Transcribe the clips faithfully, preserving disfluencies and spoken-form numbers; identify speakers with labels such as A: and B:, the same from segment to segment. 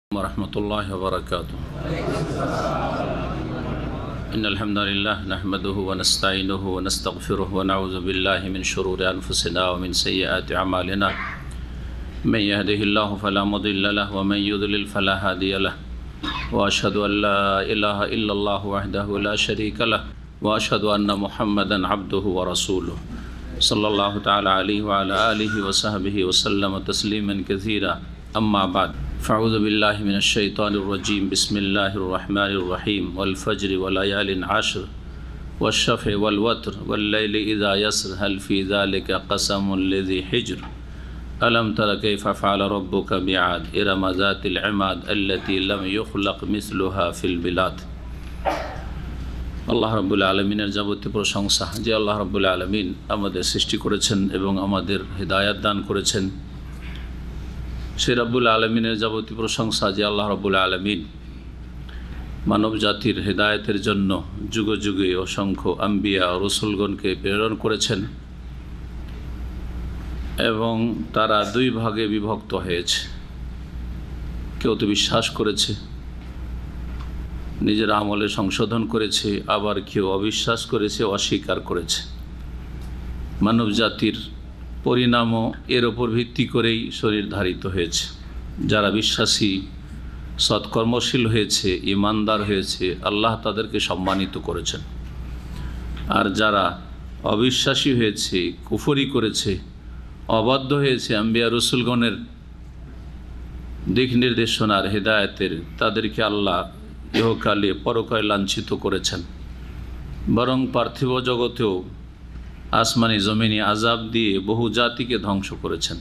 A: ورحمة الله وبركاته. إن الحمد لله نحمده ونستعينه ونستغفره ونعوذ بالله من شرور أنفسنا ومن سيئات أعمالنا. من يهده الله فلا مضل له ومن يضلل فلا هادي له. وأشهد أن لا إله إلا الله وحده لا شريك له وأشهد أن محمدا عبده ورسوله صلى الله تعالى عليه وعلى آله وصحبه وسلم تسليما كثيرا. أما بعد فأعوذ بالله من الشيطان الرجيم. بسم الله الرحمن الرحيم. والفجر وليال عشر والشفع والوتر والليل إذا يسر هل في ذلك قسم لذي حجر ألم تر كيف فعل ربك بعاد إرم ذات العماد التي لم يخلق مثلها في البلاد. আল্লাহ রাব্বুল আলামিনের যাবতীয় প্রশংসা, যে আল্লাহ রাব্বুল আলামিন আমাদের সৃষ্টি করেছেন এবং আমাদের হিদায়াত দান করেছেন, সে রাব্বুল আলামিনের যাবতীয় প্রশংসা যে আল্লাহ রাব্বুল আলামিন মানব জাতির হিদায়াতের জন্য যুগে যুগে অসংখ্য আম্বিয়া ও রসুলগণকে প্রেরণ করেছেন এবং তারা দুই ভাগে বিভক্ত হয়েছে। কেউ তো বিশ্বাস করেছে, নিজের আমলে সংশোধন করেছে, আবার কেউ অবিশ্বাস করেছে, অস্বীকার করেছে। মানব জাতির পরিণামও এর ওপর ভিত্তি করেই শরীরধারিত হয়েছে। যারা বিশ্বাসী, সৎকর্মশীল হয়েছে, ইমানদার হয়েছে, আল্লাহ তাদেরকে সম্মানিত করেছেন। আর যারা অবিশ্বাসী হয়েছে, কুফরি করেছে, অবাধ্য হয়েছে আম্বিয়া রসুলগণের দিক নির্দেশনার হেদায়েতের, তাদেরকে আল্লাহ ইহকালে পরকালে লাঞ্ছিত করেছেন। বরং পার্থিব জগতেও আসমানি জমিনি আজাব দিয়ে বহু জাতিকে ধ্বংস করেছেন।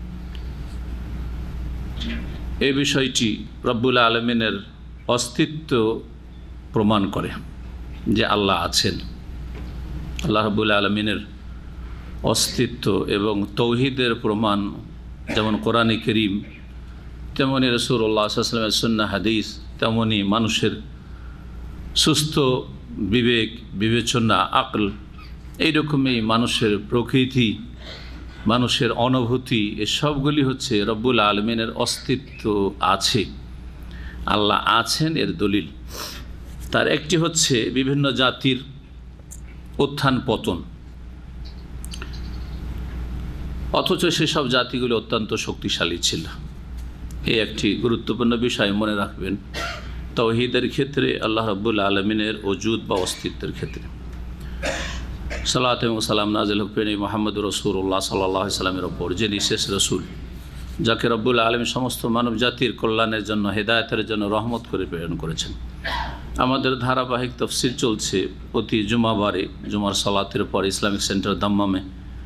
A: এই বিষয়টি রব্বুল আলমিনের অস্তিত্ব প্রমাণ করে যে আল্লাহ আছেন। আল্লাহ রব্বুল আলমিনের অস্তিত্ব এবং তৌহিদের প্রমাণ যেমন কোরআনে কারীম, তেমনি রাসূলুল্লাহ সাল্লাল্লাহু আলাইহি ওয়াসাল্লামের সুন্নাহ হাদিস, তেমনি মানুষের সুস্থ বিবেক, বিবেচনা, আকল, এইরকমই মানুষের প্রকৃতি, মানুষের অনুভূতি, এসবগুলি হচ্ছে রব্বুল আলমিনের অস্তিত্ব আছে, আল্লাহ আছেন এর দলিল। তার একটি হচ্ছে বিভিন্ন জাতির উত্থান পতন, অথচ সেসব জাতিগুলি অত্যন্ত শক্তিশালী ছিল। এই একটি গুরুত্বপূর্ণ বিষয় মনে রাখবেন তাওহীদের ক্ষেত্রে, আল্লাহ রাব্বুল আলমিনের ওজুদ বা অস্তিত্বের ক্ষেত্রে। সালাত এবং সালাম নাজিল হোক প্রিয় মুহাম্মদ রাসূলুল্লাহ সাল্লাল্লাহু আলাইহি সাল্লামের ওপর, যিনি শেষ রসুল, যাকে রব্বুল আলামিন সমস্ত মানব জাতির কল্যাণের জন্য, হেদায়েতের জন্য রহমত করে প্রেরণ করেছেন। আমাদের ধারাবাহিক তাফসীর চলছে প্রতি জুমাবারে, জুমার সালাতের পর ইসলামিক সেন্টার দাম্মামে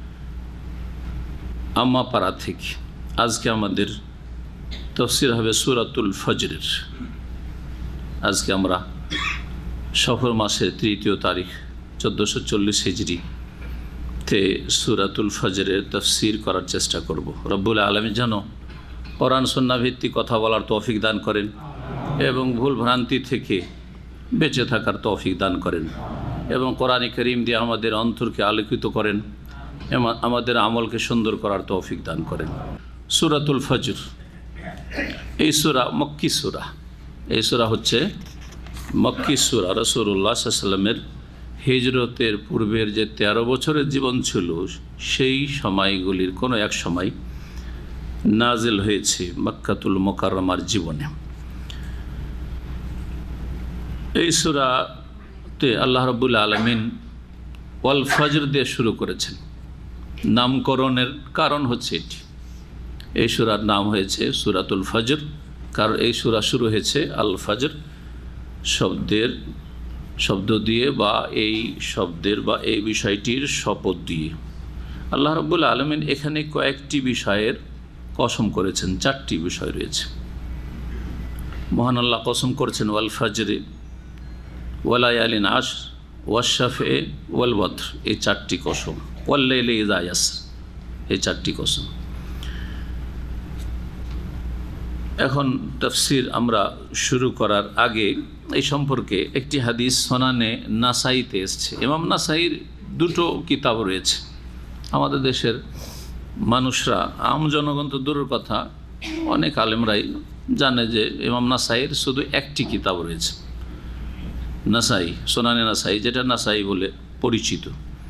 A: আম্মাপাড়া থেকে। আজকে আমাদের তাফসীর হবে সূরাতুল ফজরের। আজকে আমরা সফর মাসের তৃতীয় তারিখ চোদ্দোশো চল্লিশ হিজরি তে সূরাতুল ফজরের তাফসীর করার চেষ্টা করব। রব্বুল আলামিন যেন কোরআন সুন্নাহ ভিত্তিক কথা বলার তৌফিক দান করেন এবং ভুল ভ্রান্তি থেকে বেঁচে থাকার তৌফিক দান করেন এবং কোরআনে কারীম দিয়ে আমাদের অন্তরকে আলোকিত করেন, আমাদের আমলকে সুন্দর করার তৌফিক দান করেন। সূরাতুল ফজর, এই সূরা মক্কি সূরা। এই সূরা হচ্ছে মক্কি সূরা। রাসূলুল্লাহ সাল্লাল্লাহু আলাইহি ওয়াসাল্লামের হিজরতের পূর্বের যে তেরো বছরের জীবন ছিল, সেই সময়গুলির কোনো এক সময় নাজিল হয়েছে মক্কাতুল মুকাররমার জীবনে। এই সূরাতে আল্লাহ রাব্বুল আলামিন ওয়াল ফজর দিয়ে শুরু করেছেন। নামকরণের কারণ হচ্ছে এটি। এই সূরার নাম হয়েছে সূরাতুল ফজর, কারণ এই সূরা শুরু হয়েছে আল ফজর শব্দের শব্দ দিয়ে, বা এই শব্দের বা এই বিষয়টির শপথ দিয়ে। আল্লাহ রাব্বুল আলামিন এখানে কয়েকটি বিষয়ের কসম করেছেন, চারটি বিষয় রয়েছে। মহান আল্লাহ কসম করেছেন ওয়াল ফজরে ওয়ালায়ালিন আশর ওয়াশ-শাফঈ ওয়াল ওয়াতর, এই চারটি কসম। ওয়াল লাইলি ইযা ইয়াসর, এই চারটি কসম। এখন তাফসীর আমরা শুরু করার আগে এই সম্পর্কে একটি হাদিস সুনানে নাসাইতে এসেছে। ইমাম নাসাইর দুটো কিতাব রয়েছে। আমাদের দেশের মানুষরা, আম জনগণ তো দূরের কথা, অনেক আলেমরাই জানে যে ইমাম নাসাইয়ের শুধু একটি কিতাব রয়েছে, নাসাই, সোনানে নাসাই, যেটা নাসাই বলে পরিচিত।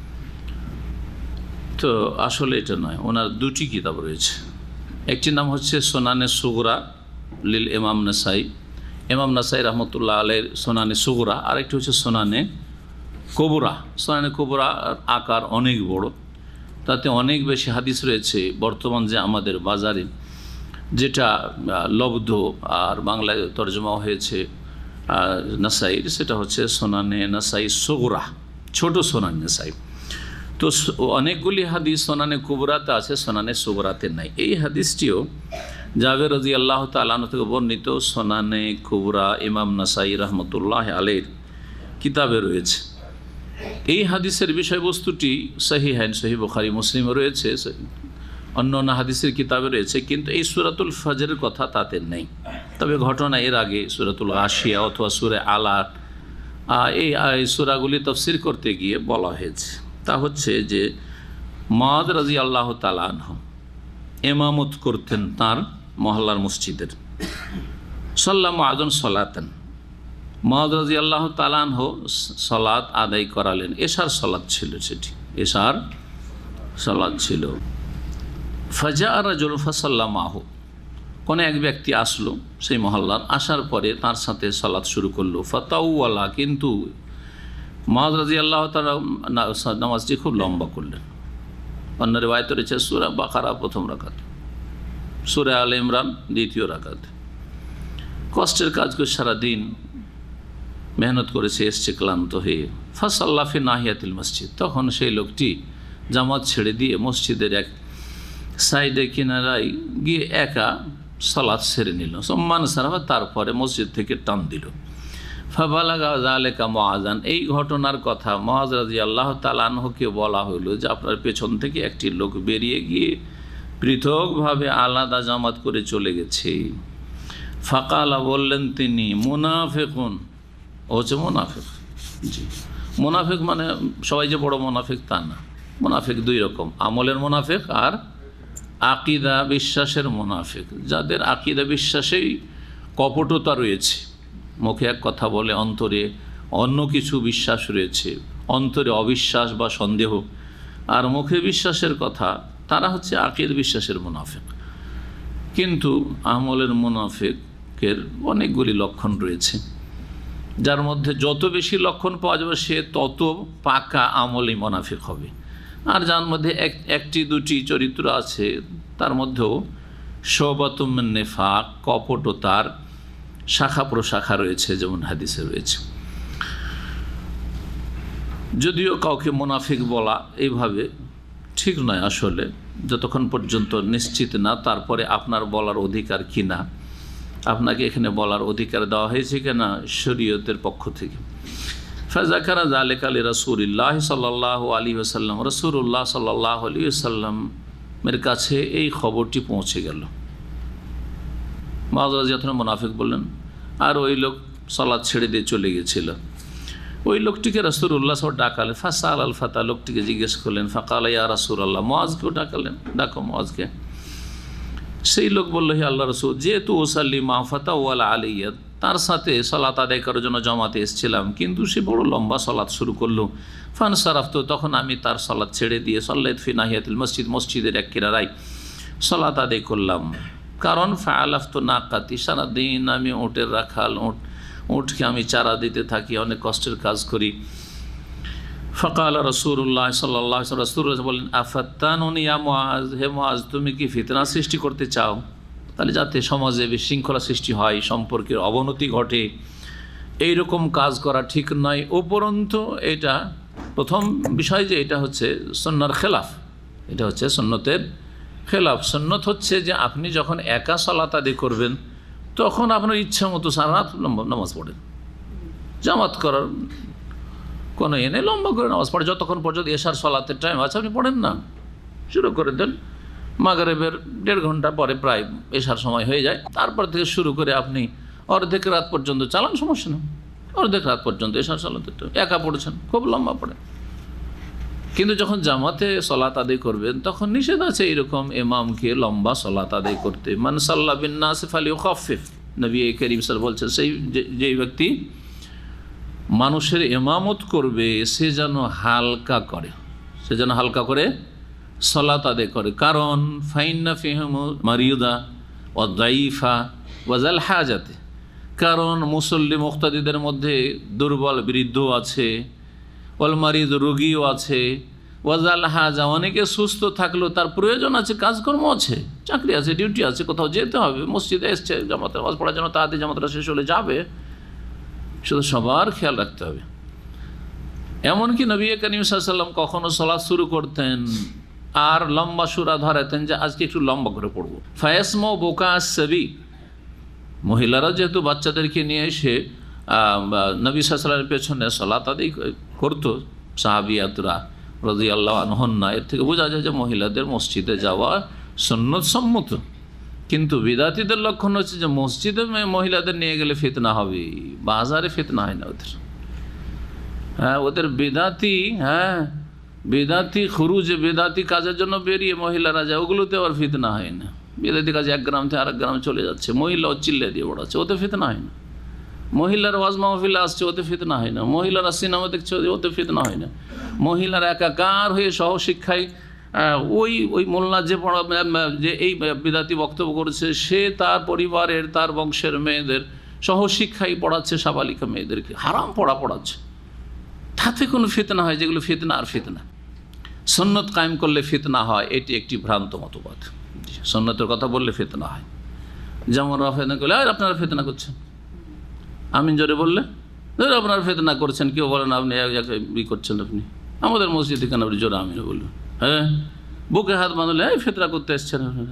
A: তো আসলে এটা নয়, ওনার দুটি কিতাব রয়েছে। একটি নাম হচ্ছে সোনানে সুগরা লিল ইমাম নাসাই, ইমাম নাসাই রহমতুল্লাহ আলাইহির সোনানে সুগরা। আরেকটি হচ্ছে সোনানে কবরা। সোনানে কবরা আকার অনেক বড়, তাতে অনেক বেশি হাদিস রয়েছে। বর্তমান যে আমাদের বাজারে যেটা লব্ধ আর বাংলায় তর্জমা হয়েছে নাসাইর, সেটা হচ্ছে সোনানে নাসাই সুগরা, ছোট সোনানে নাসাই। তো অনেকগুলি হাদিস সোনানে কুবরাতে আছে, সোনানে সুগরাতে নাই। এই হাদিসটিও জাবের রাদিয়াল্লাহু তাআলা আনহু থেকে বর্ণিত সোনানে কুবরা ইমাম নাসাই রহমতুল্লাহ আলাইহির কিতাবে রয়েছে। এই হাদিসের বিষয়বস্তুটি সহিহাইন, সহিহ বুখারী মুসলিমে রয়েছে, অন্য অন্য হাদিসের কিতাবে রয়েছে, কিন্তু এই সূরাতুল ফজরের কথা তাতে নেই। তবে ঘটনা এর আগে সূরাতুল গাশিয়া অথবা সূরা আলা, এই সূরাগুলি তাফসীর করতে গিয়ে বলা হয়েছে। তা হচ্ছে যে মুআয রাদিয়াল্লাহু তাআলা আনহু ইমামত করতেন তার মহল্লার মসজিদের। সাল্লা মুআযুন সালাতান, মুআয রাদিয়াল্লাহু তাআলা আনহু সালাত আদায় করালেন। এশার সালাত ছিল, সেটি এশার সালাত ছিল। ফাজা রাজুল ফাসাল্লা মাহু, কোনো এক ব্যক্তি আসলো সেই মহল্লার, আসার পরে তার সাথে সালাত শুরু করলো। ফাতাওয়ালা, কিন্তু মুআয রাদিয়াল্লাহু তাআলা নামাজটি খুব লম্বা করলেন। অন্য রিওয়ায়াতে রয়েছে সূরা বাকারা প্রথম রাকাত, সূরা আলে ইমরান দ্বিতীয় রাকাত। কষ্টের কাজ করে সারাদিন মেহনত করেছে, এসছে ক্লান্ত হয়ে। ফাসাল্লা ফি নাহিয়াতিল মসজিদ, তখন সেই লোকটি জামাত ছেড়ে দিয়ে মসজিদের এক সাইডে কিনারায় গিয়ে একা সালাত সেরে নিল। সম্মান সারাফা, তারপরে মসজিদ থেকে টান দিল। ফাবালাগা যালিকা মুআযান, এই ঘটনার কথা মুআয রাদিয়াল্লাহু তাআলা আনহুকে বলা হলো যে আপনার পেছন থেকে একটি লোক বেরিয়ে গিয়ে পৃথকভাবে আলাদা জামাত করে চলে গেছে। ফাকালা, বললেন তিনি, মুনাফিকুন, ও হচ্ছে মুনাফিক। জি, মুনাফিক মানে সবাই যে বড় মুনাফিক তা না। মুনাফিক দুই রকম, আমলের মুনাফিক আর আকিদা বিশ্বাসের মুনাফিক। যাদের আকিদা বিশ্বাসেই কপটতা রয়েছে, মুখে এক কথা বলে অন্তরে অন্য কিছু বিশ্বাস রয়েছে, অন্তরে অবিশ্বাস বা সন্দেহ, আর মুখে বিশ্বাসের কথা, তারা হচ্ছে আকিদা বিশ্বাসের মুনাফিক। কিন্তু আমলের মুনাফিকের অনেকগুলি লক্ষণ রয়েছে, যার মধ্যে যত বেশি লক্ষণ পাওয়া যাবে সে তত পাকা আমলি মুনাফিক হবে। আর যার মধ্যে এক একটি দুটি চরিত্র আছে, তার মধ্যেও শুবাতুম মিন নিফাক, কপটতার শাখা প্রশাখা রয়েছে, যেমন হাদিসে রয়েছে। যদিও কাউকে মুনাফিক বলা এইভাবে ঠিক নয় আসলে, যতক্ষণ পর্যন্ত নিশ্চিত না তারপরে আপনার বলার অধিকার কি না, আপনাকে এখানে বলার অধিকার দেওয়া হয়েছে কিনা শরীয়তের পক্ষ থেকে। ফাযাকারা যালিকা লিরাসূলিল্লাহ সাল্লাল্লাহু আলাইহি ওয়াসাল্লাম, রাসূলুল্লাহ সাল্লাল্লাহু আলাইহি ওয়াসাল্লামের কাছে এই খবরটি পৌঁছে গেল। মুআয রাদিয়াল্লাহু আনহু মুনাফিক বললেন, আর ওই লোক সালাত ছেড়ে দিয়ে চলে গেছিল। ওই লোকটিকে রাসূলুল্লাহ সাল্লাল্লাহু আলাইহি ওয়াসাল্লাম ডাকালেন। ফাসাল আল ফাতা, লোকটিকে জিজ্ঞেস করলেন, ফাকালা ইয়া রাসূলুল্লাহ, মুআযকেও ডাকালেন, ডাকো মুআযকে। সেই লোক বলল, হে আল্লাহ রাসূল, যেহেতু ওসাল্লি মা ফাতাওয়ালা আলাইয়া, তার সাথে সালাত আদায় করার জন্য জমাতে এসেছিলাম, কিন্তু সে বড় লম্বা সালাত শুরু করলো। ফানসারাফতু, তখন আমি তার সালাত ছেড়ে দিয়ে সাল্লাইতু ফি নাহিয়াতিল মসজিদ, মসজিদের এক কিনারায় সালাত আদায় করলাম। কারণ ফাআলাফতু নাকাতি, সারাদিন আমি উটের রাখাল, উট উটকে আমি চারা দিতে থাকি, অনেক কষ্টের কাজ করি। ফাকালা রাসূলুল্লাহ সাল্লাল্লাহু আলাইহি ওয়াসাল্লাম, রাসূলুল্লাহ বলেন, আফাত্তানুনি ইয়া মুআয, হে মুআয, তুমি কি ফিতনা সৃষ্টি করতে চাও? তাহলে যাতে সমাজে বিশৃঙ্খলা সৃষ্টি হয়, সম্পর্কের অবনতি ঘটে, এই রকম কাজ করা ঠিক নয়। উপরন্তু এটা প্রথম বিষয় যে এটা হচ্ছে সুন্নাহর খেলাফ, এটা হচ্ছে সুন্নতের খেলাফ। সুন্নত হচ্ছে যে আপনি যখন একা সালাত আদায় করবেন তখন আপনার ইচ্ছা মতো সারা রাত নামাজ পড়েন, জামাত করার কোনো এনে লম্বা করে নামাজ পড়ে, যতক্ষণ পর্যন্ত এশার সালাতের টাইম আছে আপনি পড়েন না, শুরু করে দেন। মাগরিবের দেড় ঘন্টা পরে প্রায় এশার সময় হয়ে যায়, তারপর থেকে শুরু করে আপনি অর্ধেক রাত পর্যন্ত চালান, সমস্যা নেই। অর্ধেক রাত পর্যন্ত এশার সালাতের একা পড়েছেন, খুব লম্বা পড়ে। কিন্তু যখন জামাতে সলাত আদায় করবেন তখন নিষেধ আছে এরকম ইমামকে লম্বা সলাত আদায় করতে। মান সাল্লা বিন নাস ফালিয়ুখাফফিফ, নবী করিম সাল্লাল্লাহু আলাইহি ওয়াসাল্লাম বলছেন সেই যেই ব্যক্তি মানুষের ইমামত করবে সে যেন হালকা করে, সে যেন হালকা করে সলাত আদায় করে। কারণ ফাইন্না ফিহিম মারিয়দা ওয়া দাইফা ওয়া যাল হাজাতে, কারণ মুসল্লি মুক্তাদিদের মধ্যে দুর্বল বৃদ্ধ আছে, ওয়াল মারিদ রোগীও আছে, ওয়াজাল হাজা অনেকে সুস্থ থাকলেও তার প্রয়োজন আছে, কাজকর্ম আছে, চাকরি আছে, ডিউটি আছে, কোথাও যেতে হবে, মসজিদে এসছে জামাতের নামাজ পড়ার জন্য, তাড়াতাড়ি জামাতটা শেষ হলে যাবে, শুধু সবার খেয়াল রাখতে হবে। এমনকি নবী করিম সাল্লাল্লাহু আলাইহি ওয়াসাল্লাম কখনো সালাত শুরু করতেন আর লম্বা সূরা ধরাতেন যে আজকে একটু লম্বা করে পড়বো। ফায়াসমু বুকা সাবি, মহিলারা যেহেতু বাচ্চাদেরকে নিয়ে এসে নবী সাল্লাল্লাহু আলাইহি ওয়াসাল্লামের পেছনে সালাত আদায় করতো সাহাবিয়াতরা রাদিয়াল্লাহু আনহুন্না, এর থেকে বোঝা যায় যে মহিলাদের মসজিদে যাওয়া সুন্নত সম্মত। কিন্তু বিদাতীদের লক্ষণ হচ্ছে যে মসজিদে মহিলাদের নিয়ে গেলে ফিতনা হবে, বাজারে ফিতনা হয় না ওদের। হ্যাঁ, ওদের বেদাতি, হ্যাঁ বেদাতি খুরুজে বেদাতি কাজের জন্য বেরিয়ে মহিলারা যায়, ওগুলোতে আবার ফিতনা হয় না। বেদাতি কাজে এক গ্রাম থেকে আরেক গ্রামে চলে যাচ্ছে, মহিলাও চিল্লে দিয়ে ওড়াচ্ছে, ওতে ফিতনা হয় না। মহিলার ওয়াজ মাহফিলে আসছে, ওতে ফিতনা হয় না। মহিলারা সিনেমা দেখছে, ওতে ফিতনা হয় না। মহিলারা একাকার হয়ে সহশিক্ষায় ওই ওই মোল্লা যে পড়া যে এই বিদাতি বক্তব্য করেছে সে তার পরিবারের তার বংশের মেয়েদের সহশিক্ষায় পড়াচ্ছে, সাবালিকা মেয়েদেরকে হারাম পড়া পড়াচ্ছে, তাতে কোনো ফিতনা হয় যেগুলো ফিতনা আর ফিতনা। সুন্নত কায়েম করলে ফিতনা হয়, এটি একটি ভ্রান্ত মতবাদ। সুন্নতের কথা বললে ফিতনা হয়, যেমন ফিতনা করলে আর আপনারা ফিতনা করছেন, আমিন জোরে বললে আপনারা ফিতনা করছেন, কেউ বলেন আপনি ই করছেন, আপনি আমাদের মসজিদে কেন আপনি জোরে আমিন বললেন, হ্যাঁ বুকে হাত বাঁধলে এই ফিতনা করতে এসছেন আপনারা।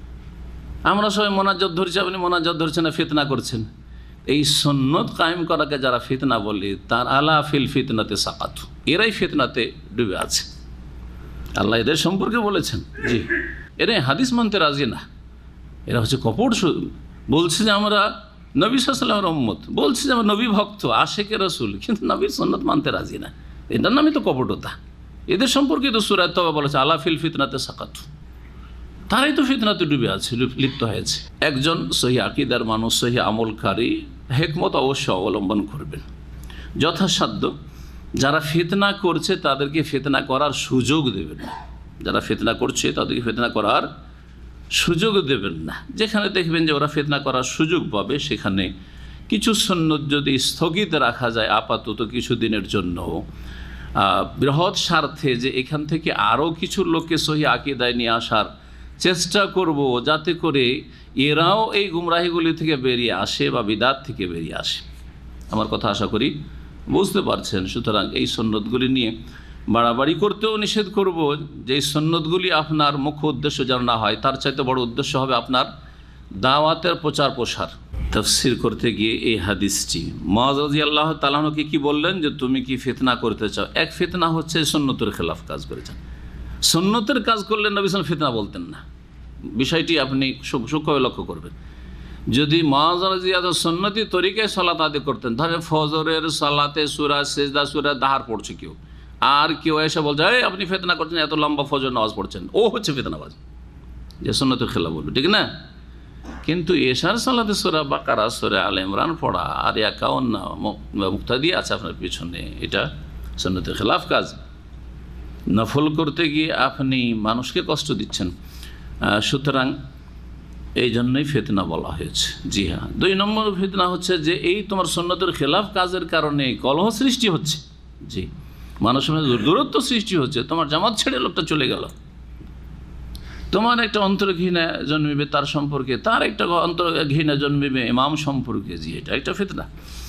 A: আমরা সবাই মোনাজাত ধরছি, আপনি মোনাজাত ধরছেন না, ফিতনা করছেন। এই সুন্নত কায়েম করাকে যারা ফিতনা বলে তার আলা ফিল ফিতনাতে সাকাতু, এরাই ফিতনাতে ডুবে আছে। আল্লাহ এদের সম্পর্কে বলেছেন, জি এরাই হাদিস মানতে রাজি না, এরা হচ্ছে কপট। বলছে যে আমরা নবী সাল্লাল্লাহু আলাইহি ওয়াসাল্লামের উম্মত, বলছে যে আমরা নবী ভক্ত আশিকে রাসূল, কিন্তু নবীর সুন্নাত মানতে রাজি না। এটার নামই তো কপটতা। এদের সম্পর্কে তো সূরা তওবা বলেছে আলা ফিল ফিতনাতে সাকাতু, তারাই তো ফিতনাতে ডুবে আছে, লিপ্ত হয়েছে। একজন সহিহ আকীদার মানুষ, সহিহ আমলকারী হিকমত অবশ্যই অবলম্বন করবেন যথাসাধ্য। যারা ফিতনা করছে তাদেরকে ফিতনা করার সুযোগ দেবেন না, যারা ফিতনা করছে তাদেরকে ফিতনা করার সুযোগ দেবেন না। যেখানে দেখবেন যে ওরা ফিতনা করার সুযোগ পাবে সেখানে কিছু সুন্নত যদি স্থগিত রাখা যায় আপাতত কিছুদিনের জন্য, বৃহৎ স্বার্থে, যে এখান থেকে আরও কিছু লোককে সহিহ আকীদায় নিয়ে আসার চেষ্টা করব যাতে করে এরাও এই গুমরাহিগুলি থেকে বেরিয়ে আসে বা বিদাত থেকে বেরিয়ে আসে। আমার কথা আশা করি বুঝতে পারছেন। সুতরাং এই সুন্নতগুলি নিয়ে বাড়াবাড়ি করতেও নিষেধ করব, যে এই সুন্নতগুলি আপনার মুখ্য উদ্দেশ্য যেন না হয়, তার চাইতে বড় উদ্দেশ্য হবে আপনার দাওয়াতের প্রচার প্রসার। তাফসীর করতে গিয়ে এই হাদিসটি মুআয রাদিয়াল্লাহু তাআলা আনহুকে কি বললেন যে তুমি কি ফিতনা করতে চাও? এক ফিতনা হচ্ছে সুন্নতের খেলাফ কাজ করেছেন। সুন্নতের কাজ করলে নবী সাল্লাল্লাহু আলাইহি ওয়াসাল্লাম ফিতনা বলতেন না, বিষয়টি আপনি সূক্ষ্মভাবে লক্ষ্য করবেন। যদি মুআয রাদিয়াল্লাহু সুন্নতি তরিকায় সালাত আদায় করতেন, ধরেন ফজরের সালাতে সূরা সিজদা সূরা দাহার পড়ছে কেউ, আর কেউ এসে বলছে এই আপনি ফিতনা করছেন, এত লম্বা ফজর নামাজ পড়ছেন, ও হচ্ছে ফিতনাবাজ, যে সুন্নতের খেলাফ বলবে, ঠিক না? কিন্তু এশার সালাতে সূরা বাকারা সূরা আলে ইমরান পড়া আর একাউন্ন মুক্তাদি আছে আপনার পিছনে, এটা সুন্নতের খেলাফ কাজ। নফল করতে গিয়ে আপনি মানুষকে কষ্ট দিচ্ছেন, সুতরাং এই জন্যই ফিতনা বলা হয়েছে। জি হ্যাঁ। দুই নম্বর ফিতনা হচ্ছে যে এই তোমার সুন্নতের খেলাফ কাজের কারণে কলহ সৃষ্টি হচ্ছে, জি মানুষের মধ্যে দূরত্ব সৃষ্টি হচ্ছে, তোমার জামাত ছেড়ে লোকটা চলে গেল, তোমার একটা অন্তর ঘৃণা জন্মিবে তার সম্পর্কে, তার একটা অন্তর ঘৃণা জন্মিবে ইমাম সম্পর্কে, জি এটা একটা ফিতনা।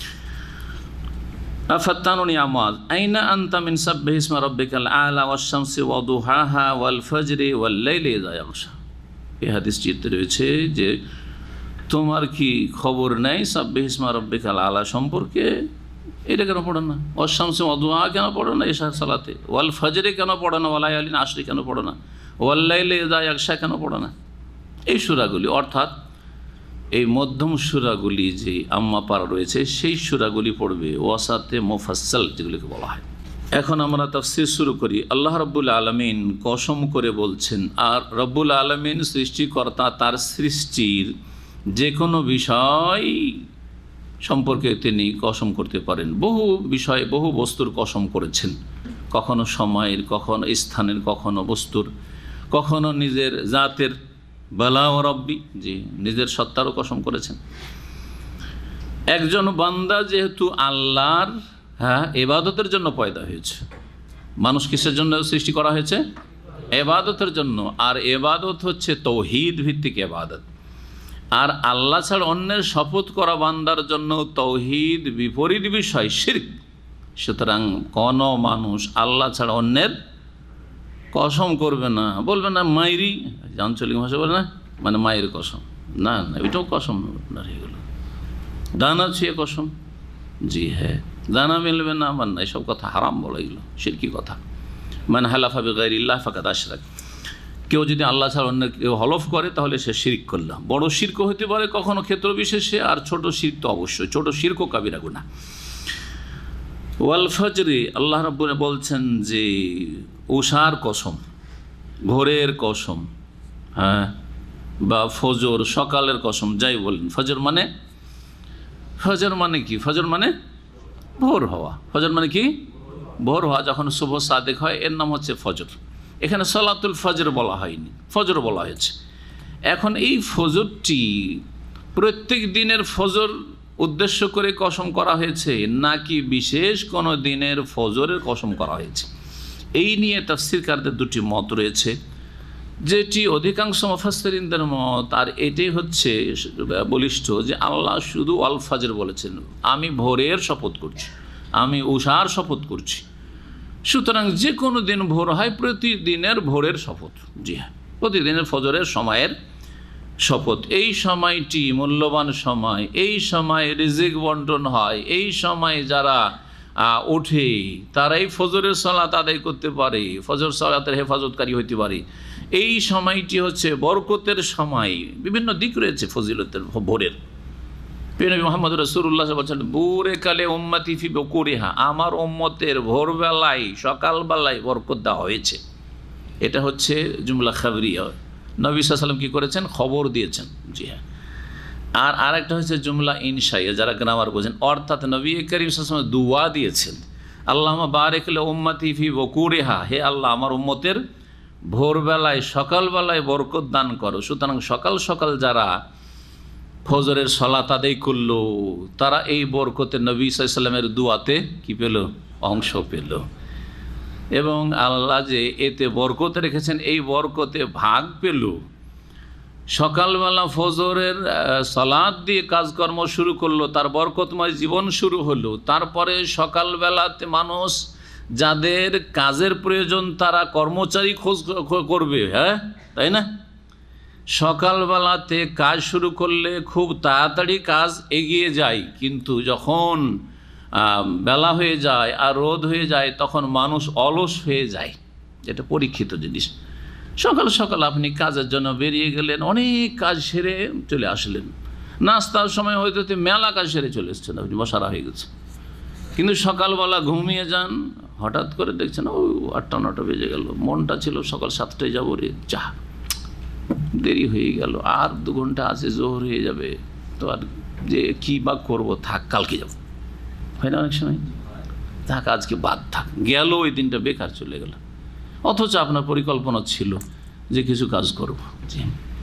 A: ফাত্তানুনি আমাজ আইনা আনতা মিন সাব্বিহি ইসমা রাব্বিকাল আ'লা ওয়াশ-শামসি ওয়া দুহাহা ওয়াল ফাজরি ওয়াল লাইলি ইযা ইয়াগশা। এই হাদিসটিতে রয়েছে যে তোমার কি খবর নেই সাব্বিহি ইসমা রাব্বিকাল আ'লা সম্পর্কে? এটা কেন পড়ো না? ওয়াশ-শামসি ওয়া দুহাহা কেন পড়ো না এশার সালাতে? ওয়াল ফাজরি কেন পড়ো না? ওয়া লায়ালিন আশরি কেন পড়ো না? ওয়াল লাইলি ইযা ইয়াগশা কেন পড়ো না? এই সূরাগুলি, অর্থাৎ এই মধ্যম সূরাগুলি যে আম্মা পারা রয়েছে সেই সূরাগুলি পড়বে, ওয়াসাতে মুফাসসাল যেগুলিকে বলা হয়। এখন আমরা তাফসীর শুরু করি। আল্লাহ রাব্বুল আলামিন কসম করে বলছেন, আর রব্বুল আলামিন সৃষ্টিকর্তা, তার সৃষ্টির যে কোনো বিষয় সম্পর্কে তিনি কসম করতে পারেন। বহু বিষয়ে বহু বস্তুর কসম করেছেন, কখনো সময়ের, কখনো স্থানের, কখনো বস্তুর, কখনো নিজের জাতের, বালা ও রব্বি, জি নিজের সত্তারও কসম করেছেন। একজন বান্দা যেহেতু আল্লাহর হ্যাঁ ইবাদতের জন্য পয়দা হয়েছে। মানুষ কিসের জন্য সৃষ্টি করা হয়েছে? ইবাদতের জন্য। আর ইবাদত হচ্ছে তৌহিদ ভিত্তিক ইবাদত। আর আল্লাহ ছাড়া অন্যের শপথ করা বান্দার জন্য তৌহিদ বিপরীত বিষয়, শিরক। সুতরাং কোনো মানুষ আল্লাহ ছাড়া অন্যের কসম করবে না, বলবে না মায়েরই, আঞ্চলিক ভাষা বলে না, মানে মায়ের কসম, না না ওইটাও কসম আপনার হয়ে গেল। দানা ছুঁয়ে কসম, জি হ্যাঁ দানা মিলবে না আমার না, এসব কথা হারাম বলা গেল, শিরকি কথা। মানে হালাফা বিগাইরিল্লাহ ফাকাদ আশরাক, কেউ যদি আল্লাহ ছাড়া অন্য কেউ হলফ করে তাহলে সে শিরক করল। বড় শিরক হতে পারে কখনো ক্ষেত্র বিশেষে, আর ছোট শিরক তো অবশ্যই, ছোট শিরক ও কাবিরা গুনাহ। ওয়াল ফজরি, আল্লাহ রাব্বুল বলছেন যে উষার কসম, ভোরের কসম, হ্যাঁ বা ফজর, সকালের কসম, যাই বলেন। ফজর মানে, ফজর মানে কি? ফজর মানে ভোর হওয়া। ফজর মানে কি? ভোর হওয়া। যখন শুভ সাদেক হয় এর নাম হচ্ছে ফজর। এখানে সালাতুল ফজর বলা হয়নি, ফজর বলা হয়েছে। এখন এই ফজরটি প্রত্যেক দিনের ফজর উদ্দেশ্য করে কসম করা হয়েছে, নাকি বিশেষ কোনো দিনের ফজরের কসম করা হয়েছে? এই নিয়ে তাফসীরকারদের দুটি মত রয়েছে, যেটি অধিকাংশ মুফাসসিরিনদের মত। আর এটাই হচ্ছে বলিষ্ঠ যে আল্লাহ শুধু আল ফজর বলেছেন, আমি ভোরের শপথ করছি, আমি উষার শপথ করছি। সুতরাং যে কোনো দিন ভোর হয়, প্রতিদিনের ভোরের শপথ, জি হ্যাঁ প্রতিদিনের ফজরের সময়ের শপথ। এই সময়টি মূল্যবান সময়, এই সময় রিজিক বন্টন হয়, এই সময় যারা ওঠে তারাই ফজরের সালাত আদায় করতে পারে, ফজর সালাতের হেফাজতকারী হইতে পারে। এই সময়টি হচ্ছে বরকতের সময়, বিভিন্ন দিক রয়েছে ফজিলতের ভোরের। নবী মুহাম্মদ রাসূলুল্লাহ বলেছেন, বুরে কালে উম্মতি ফি বকুরিহা, আমার উম্মতের ভোরবেলায় সকালবেলায় বরকত দেওয়া হয়েছে। এটা হচ্ছে জুমলা খাবরিয়া, নবী সাল্লাল্লাহু আলাইহি ওয়াসাল্লাম কী করেছেন? খবর দিয়েছেন, জি হ্যাঁ। আর আরেকটা হচ্ছে জুমলা ইনশাইয়া, যারা গ্রামার বোঝেন, অর্থাৎ নবী করিম সাল্লাল্লাহু আলাইহি ওয়াসাল্লাম দুয়া দিয়েছেন, আল্লাহুম্মা বারিক লি উম্মতি ফি বকুরিহা, হে আল্লাহ আমার উম্মতের ভোরবেলায় সকালবেলায় বরকত দান করো। সুতরাং সকাল সকাল যারা ফজরের সালাত আদায় করলো তারা এই বরকতে নবী সাল্লাল্লাহু আলাইহি ওয়াসাল্লামের দুয়াতে কি পেল? অংশ পেল। এবং আল্লাহ যে এতে বরকত রেখেছেন, এই বরকতে ভাগ পেল। সকালবেলা ফজরের সালাত দিয়ে কাজকর্ম শুরু করলো, তার বরকতময় জীবন শুরু হলো। তারপরে সকালবেলাতে মানুষ যাদের কাজের প্রয়োজন তারা কর্মচারী খোঁজ করবে, হ্যাঁ তাই না? সকালবেলাতে কাজ শুরু করলে খুব তাড়াতাড়ি কাজ এগিয়ে যায়, কিন্তু যখন বেলা হয়ে যায় আর রোদ হয়ে যায় তখন মানুষ অলস হয়ে যায়। এটা পরীক্ষিত জিনিস। সকাল সকাল আপনি কাজের জন্য বেরিয়ে গেলেন, অনেক কাজ সেরে চলে আসলেন, নাস্তার সময় হয়তো মেলা কাজ সেরে চলে এসছেন, আপনি বসারা হয়ে গেছে। কিন্তু সকালবেলা ঘুমিয়ে যান, হঠাৎ করে দেখছেন ও আটটা নটা বেজে গেল, মনটা ছিল সকাল সাতটায় যাবো রে, চা দেরি হয়ে গেল, আর দু ঘন্টা আছে জোহর হয়ে যাবে, তো আর যে কী বা করবো, থাক কালকে যাবো, হয় না অনেক সময়, থাক আজকে বাদ থাক, গেল ওই দিনটা বেকার চলে গেল। অথচ আপনার পরিকল্পনা ছিল যে কিছু কাজ করব। জি,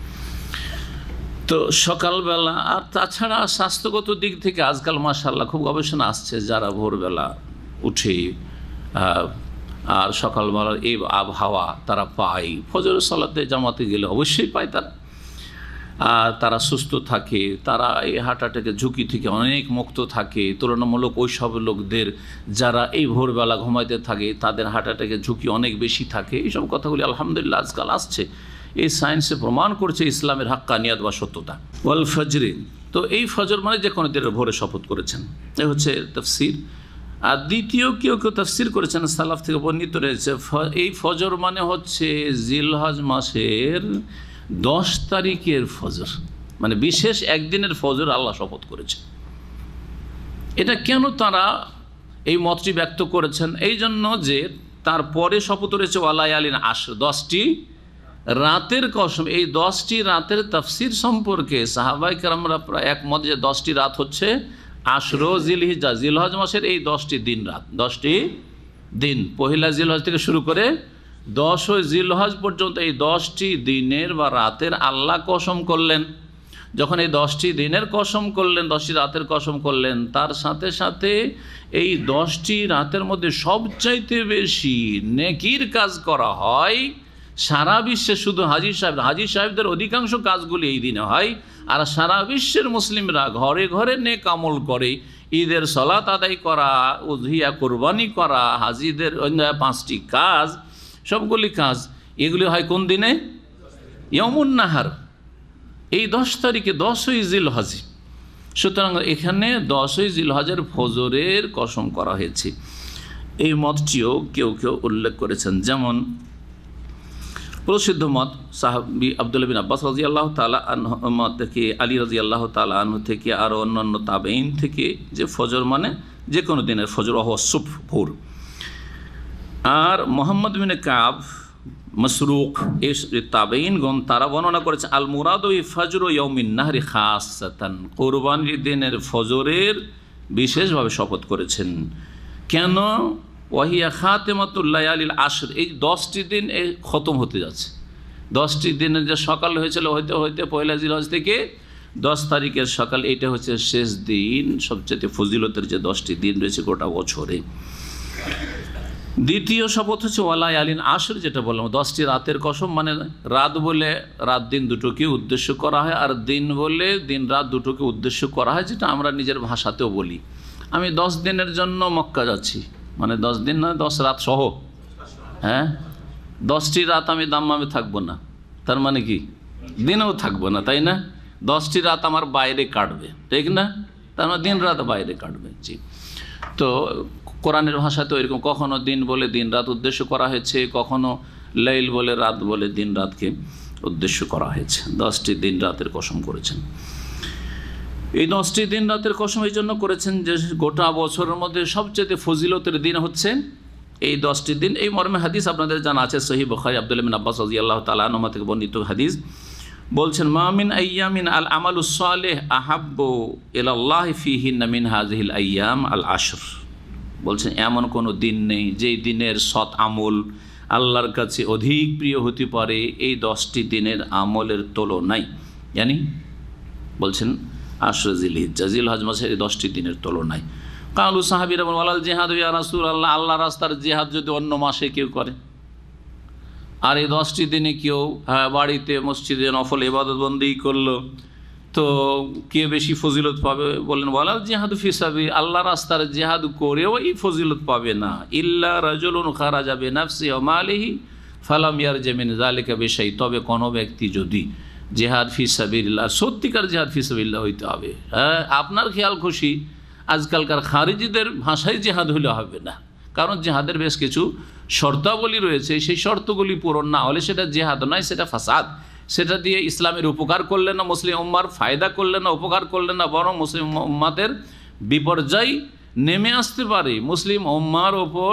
A: তো সকালবেলা। আর তাছাড়া স্বাস্থ্যগত দিক থেকে আজকাল মাশাআল্লাহ খুব গবেষণা আসছে, যারা ভোরবেলা উঠে আর সকালবেলার এই আবহাওয়া তারা পায়, ফজরের সালাতে জামাতে গেলে অবশ্যই পায় তারা, আর তারা সুস্থ থাকে, তারা এই হার্ট অ্যাটাকের ঝুঁকি থেকে অনেক মুক্ত থাকে তুলনামূলক ওই সব লোকদের যারা এই ভোরবেলা ঘুমাইতে থাকে, তাদের হার্ট অ্যাটাকের ঝুঁকি অনেক বেশি থাকে। এইসব কথাগুলি আলহামদুলিল্লাহ আজকাল আসছে, এই সায়েন্সে প্রমাণ করছে ইসলামের হাক্কানিয়াত বা সত্যতা। ওয়াল ফজরি, তো এই ফজর মানে যে কোনো দিনের ভোরে শপথ করেছেন, এই হচ্ছে তাফসীর। আর দ্বিতীয় কেউ কেউ তাফসীর করেছেন, সালাফ থেকে বর্ণিত রয়েছে, এই ফজর মানে হচ্ছে জিলহজ মাসের দশ তারিখের ফজর, মানে বিশেষ একদিনের ফজর আল্লাহ শপথ করেছে। এটা কেন তারা এই মতটি ব্যক্ত করেছেন এই জন্য যে তারপরে শপথ রয়েছে ওয়ালায়ালিন আশর, দশটি রাতের কসম। এই দশটি রাতের তাফসির সম্পর্কে সাহাবাই কেরামরা প্রায় একমত যে দশটি রাত হচ্ছে আশরো জিলহিজ্জা, জিলহজ মাসের এই দশটি দিন রাত, দশটি দিন পহিলা জিলহজ থেকে শুরু করে দশই জিলহজ পর্যন্ত এই দশটি দিনের বা রাতের আল্লাহ কসম করলেন। যখন এই দশটি দিনের কসম করলেন, দশটি রাতের কসম করলেন, তার সাথে সাথে এই দশটি রাতের মধ্যে সবচাইতে বেশি নেকির কাজ করা হয় সারা বিশ্বে। শুধু হাজি সাহেব হাজি সাহেবদের অধিকাংশ কাজগুলি এই দিনে হয়, আর সারা বিশ্বের মুসলিমরা ঘরে ঘরে নেক আমল করে। ঈদের সালাত আদায় করা, উযহিয়া কুরবানি করা, হাজিদের পাঁচটি কাজ, সবগুলি কাজ এগুলি হয় কোন দিনে? ইয়ামুন নাহার, এই দশ তারিখে, দশই জিলহজ। সুতরাং এখানে দশই জিলহজের ফজরের কসম করা হয়েছে। এই মতটিও কেউ কেউ উল্লেখ করেছেন, যেমন প্রসিদ্ধ মত সাহাবী আব্দুল্লাহ বিন আব্বাস রাদিয়াল্লাহু তাআলা আনহু থেকে, আলী রাদিয়াল্লাহু তাআলা আনহু থেকে, আরও অন্যান্য তাবেঈন থেকে যে ফজর মানে যে কোনো দিনের ফজর, অহ সুবহ, ভোর। আর মুহাম্মদ বিন কাব, মাসরুক, এই তাবেঈনগণ তারা বর্ণনা করেছে আল মুরাদু ফজর ইয়াউমিন নাহরি খাসাতান, কুরবানির দিনের ফজরের বিশেষভাবে শপথ করেছেন। কেন? ওয়াহিয়া খাতেমাতুল লায়ালিল আশর, এই দশটি দিন এই খতম হতে যাচ্ছে। দশটি দিনের যে সকাল হয়েছিল হইতে হইতে পয়লা জিলহজ থেকে দশ তারিখের সকাল, এইটা হচ্ছে শেষ দিন, সবচেয়ে ফজিলতের যে দশটি দিন রয়েছে গোটা বছরে। দ্বিতীয় শপথ হচ্ছে ওয়ালায়ালিন আশর, যেটা বললাম দশটি রাতের কসম, মানে রাত বলে রাত দিন দুটোকে উদ্দেশ্য করা হয়, আর দিন বলে দিন রাত দুটোকে উদ্দেশ্য করা হয়, যেটা আমরা নিজের ভাষাতেও বলি। আমি দশ দিনের জন্য মক্কা যাচ্ছি, মানে দশ দিন না, দশ রাত সহ, হ্যাঁ, দশটি রাত আমি দাম্মামে থাকবো না, তার মানে কি দিনেও থাকবো না, তাই না? দশটি রাত আমার বাইরে কাটবে, ঠিক না? তার মানে দিন রাত বাইরে কাটবে। জি, তো কোরআনের ভাষাতে এরকম কখনো দিন বলে দিন রাত উদ্দেশ্য করা হয়েছে, কখনো লাইল বলে রাত বলে দিন রাতকে উদ্দেশ্য করা হয়েছে। দশটি দিন রাতের কসম করেছেন। এই দশটি দিন রাতের কসম এই জন্য করেছেন যে গোটা বছরের মধ্যে সবচেয়ে ফজিলতের দিন হচ্ছে এই দশটি দিন। এই মর্মে হাদিস আপনাদের জানা আছে, সহিহ বুখারী আব্দুল্লাহ বিন আব্বাস রাদিয়াল্লাহু তাআলা আনহু থেকে বর্ণিত হাদিস। বলছেন মা মিন আইয়ামিন আল আমালুস সালিহ আহাব্বু ইলাল্লাহি ফীহিন্না মিন হাযিহিল আইয়াম আল আশর। বলছেন এমন কোনো দিন নেই যেই দিনের সৎ আমল আল্লাহর কাছে অধিক প্রিয় হতে পারে এই দশটি দিনের আমলের তুলনায়। জানি বলছেন আশর জিলহিজ্জা, জিলহজ মাসের এই দশটি দিনের তুলনায়। কালু সাহাবীরা বলেন ওয়ালাল জিহাদ ইয়া রাসূলুল্লাহ, আল্লাহ রাস্তার জিহাদ যদি অন্য মাসে কেউ করে, আর এই দশটি দিনে কেউ হ্যাঁ বাড়িতে মসজিদে নফল ইবাদত বন্দেগী করলো, তো কে বেশি ফজিলত পাবে? বলেন ওয়ালাল জিহাদ ফি সাবিল, আল্লাহ রাস্তার জিহাদ করেও এই ফজিলত পাবে না। ইল্লা রাজুলুন খারাজা বিনাফসিহি ওয়া মালিহি ফালাম ইয়ারজি মিন যালিকা বিশাই, তবে কোনো ব্যক্তি যদি জিহাদ ফি সাবিলিল্লাহ, সত্যিকার জিহাদ ফি সাবিলিল্লাহ হইতে হবে। হ্যাঁ, আপনার খেয়াল খুশি আজকালকার খারিজিদের ভাষায় জিহাদ হলে হবে না, কারণ জিহাদের বেশ কিছু শর্তাবলী রয়েছে, সেই শর্তগুলি পূরণ না হলে সেটা জিহাদ নয়, সেটা ফাসাদ। সেটা দিয়ে ইসলামের উপকার করলেন না, মুসলিম উম্মার ফায়দা করলেন না, উপকার করলেন না, বরং মুসলিম উম্মাদের বিপর্যয় নেমে আসতে পারে, মুসলিম উম্মার ওপর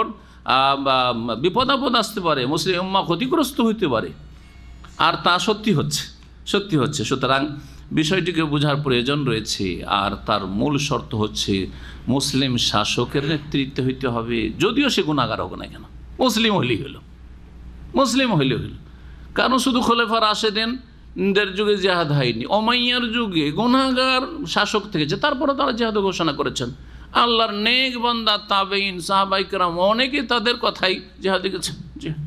A: বিপদ আপদ আসতে পারে, মুসলিম উম্মা ক্ষতিগ্রস্ত হইতে পারে। আর তা সত্যি হচ্ছে, সত্যি হচ্ছে। সুতরাং বিষয়টিকে বোঝার প্রয়োজন রয়েছে। আর তার মূল শর্ত হচ্ছে মুসলিম শাসকের নেতৃত্বে হইতে হবে, যদিও সে গুনাহগার হোক না কেন, মুসলিম হইলেই হলো, মুসলিম হইলে হইল। কারণ শুধু খলিফা রাশেদিনদের যুগে জিহাদ হয়নি, উমাইয়ার যুগে গুনাহগার শাসক থেকেছে, তারপরে তারা জিহাদ ঘোষণা করেছেন। আল্লাহর নেক বান্দা তাবেঈন সাহাবায়ে কেরাম অনেকে তাদের কথাই জিহাদে গেছেন।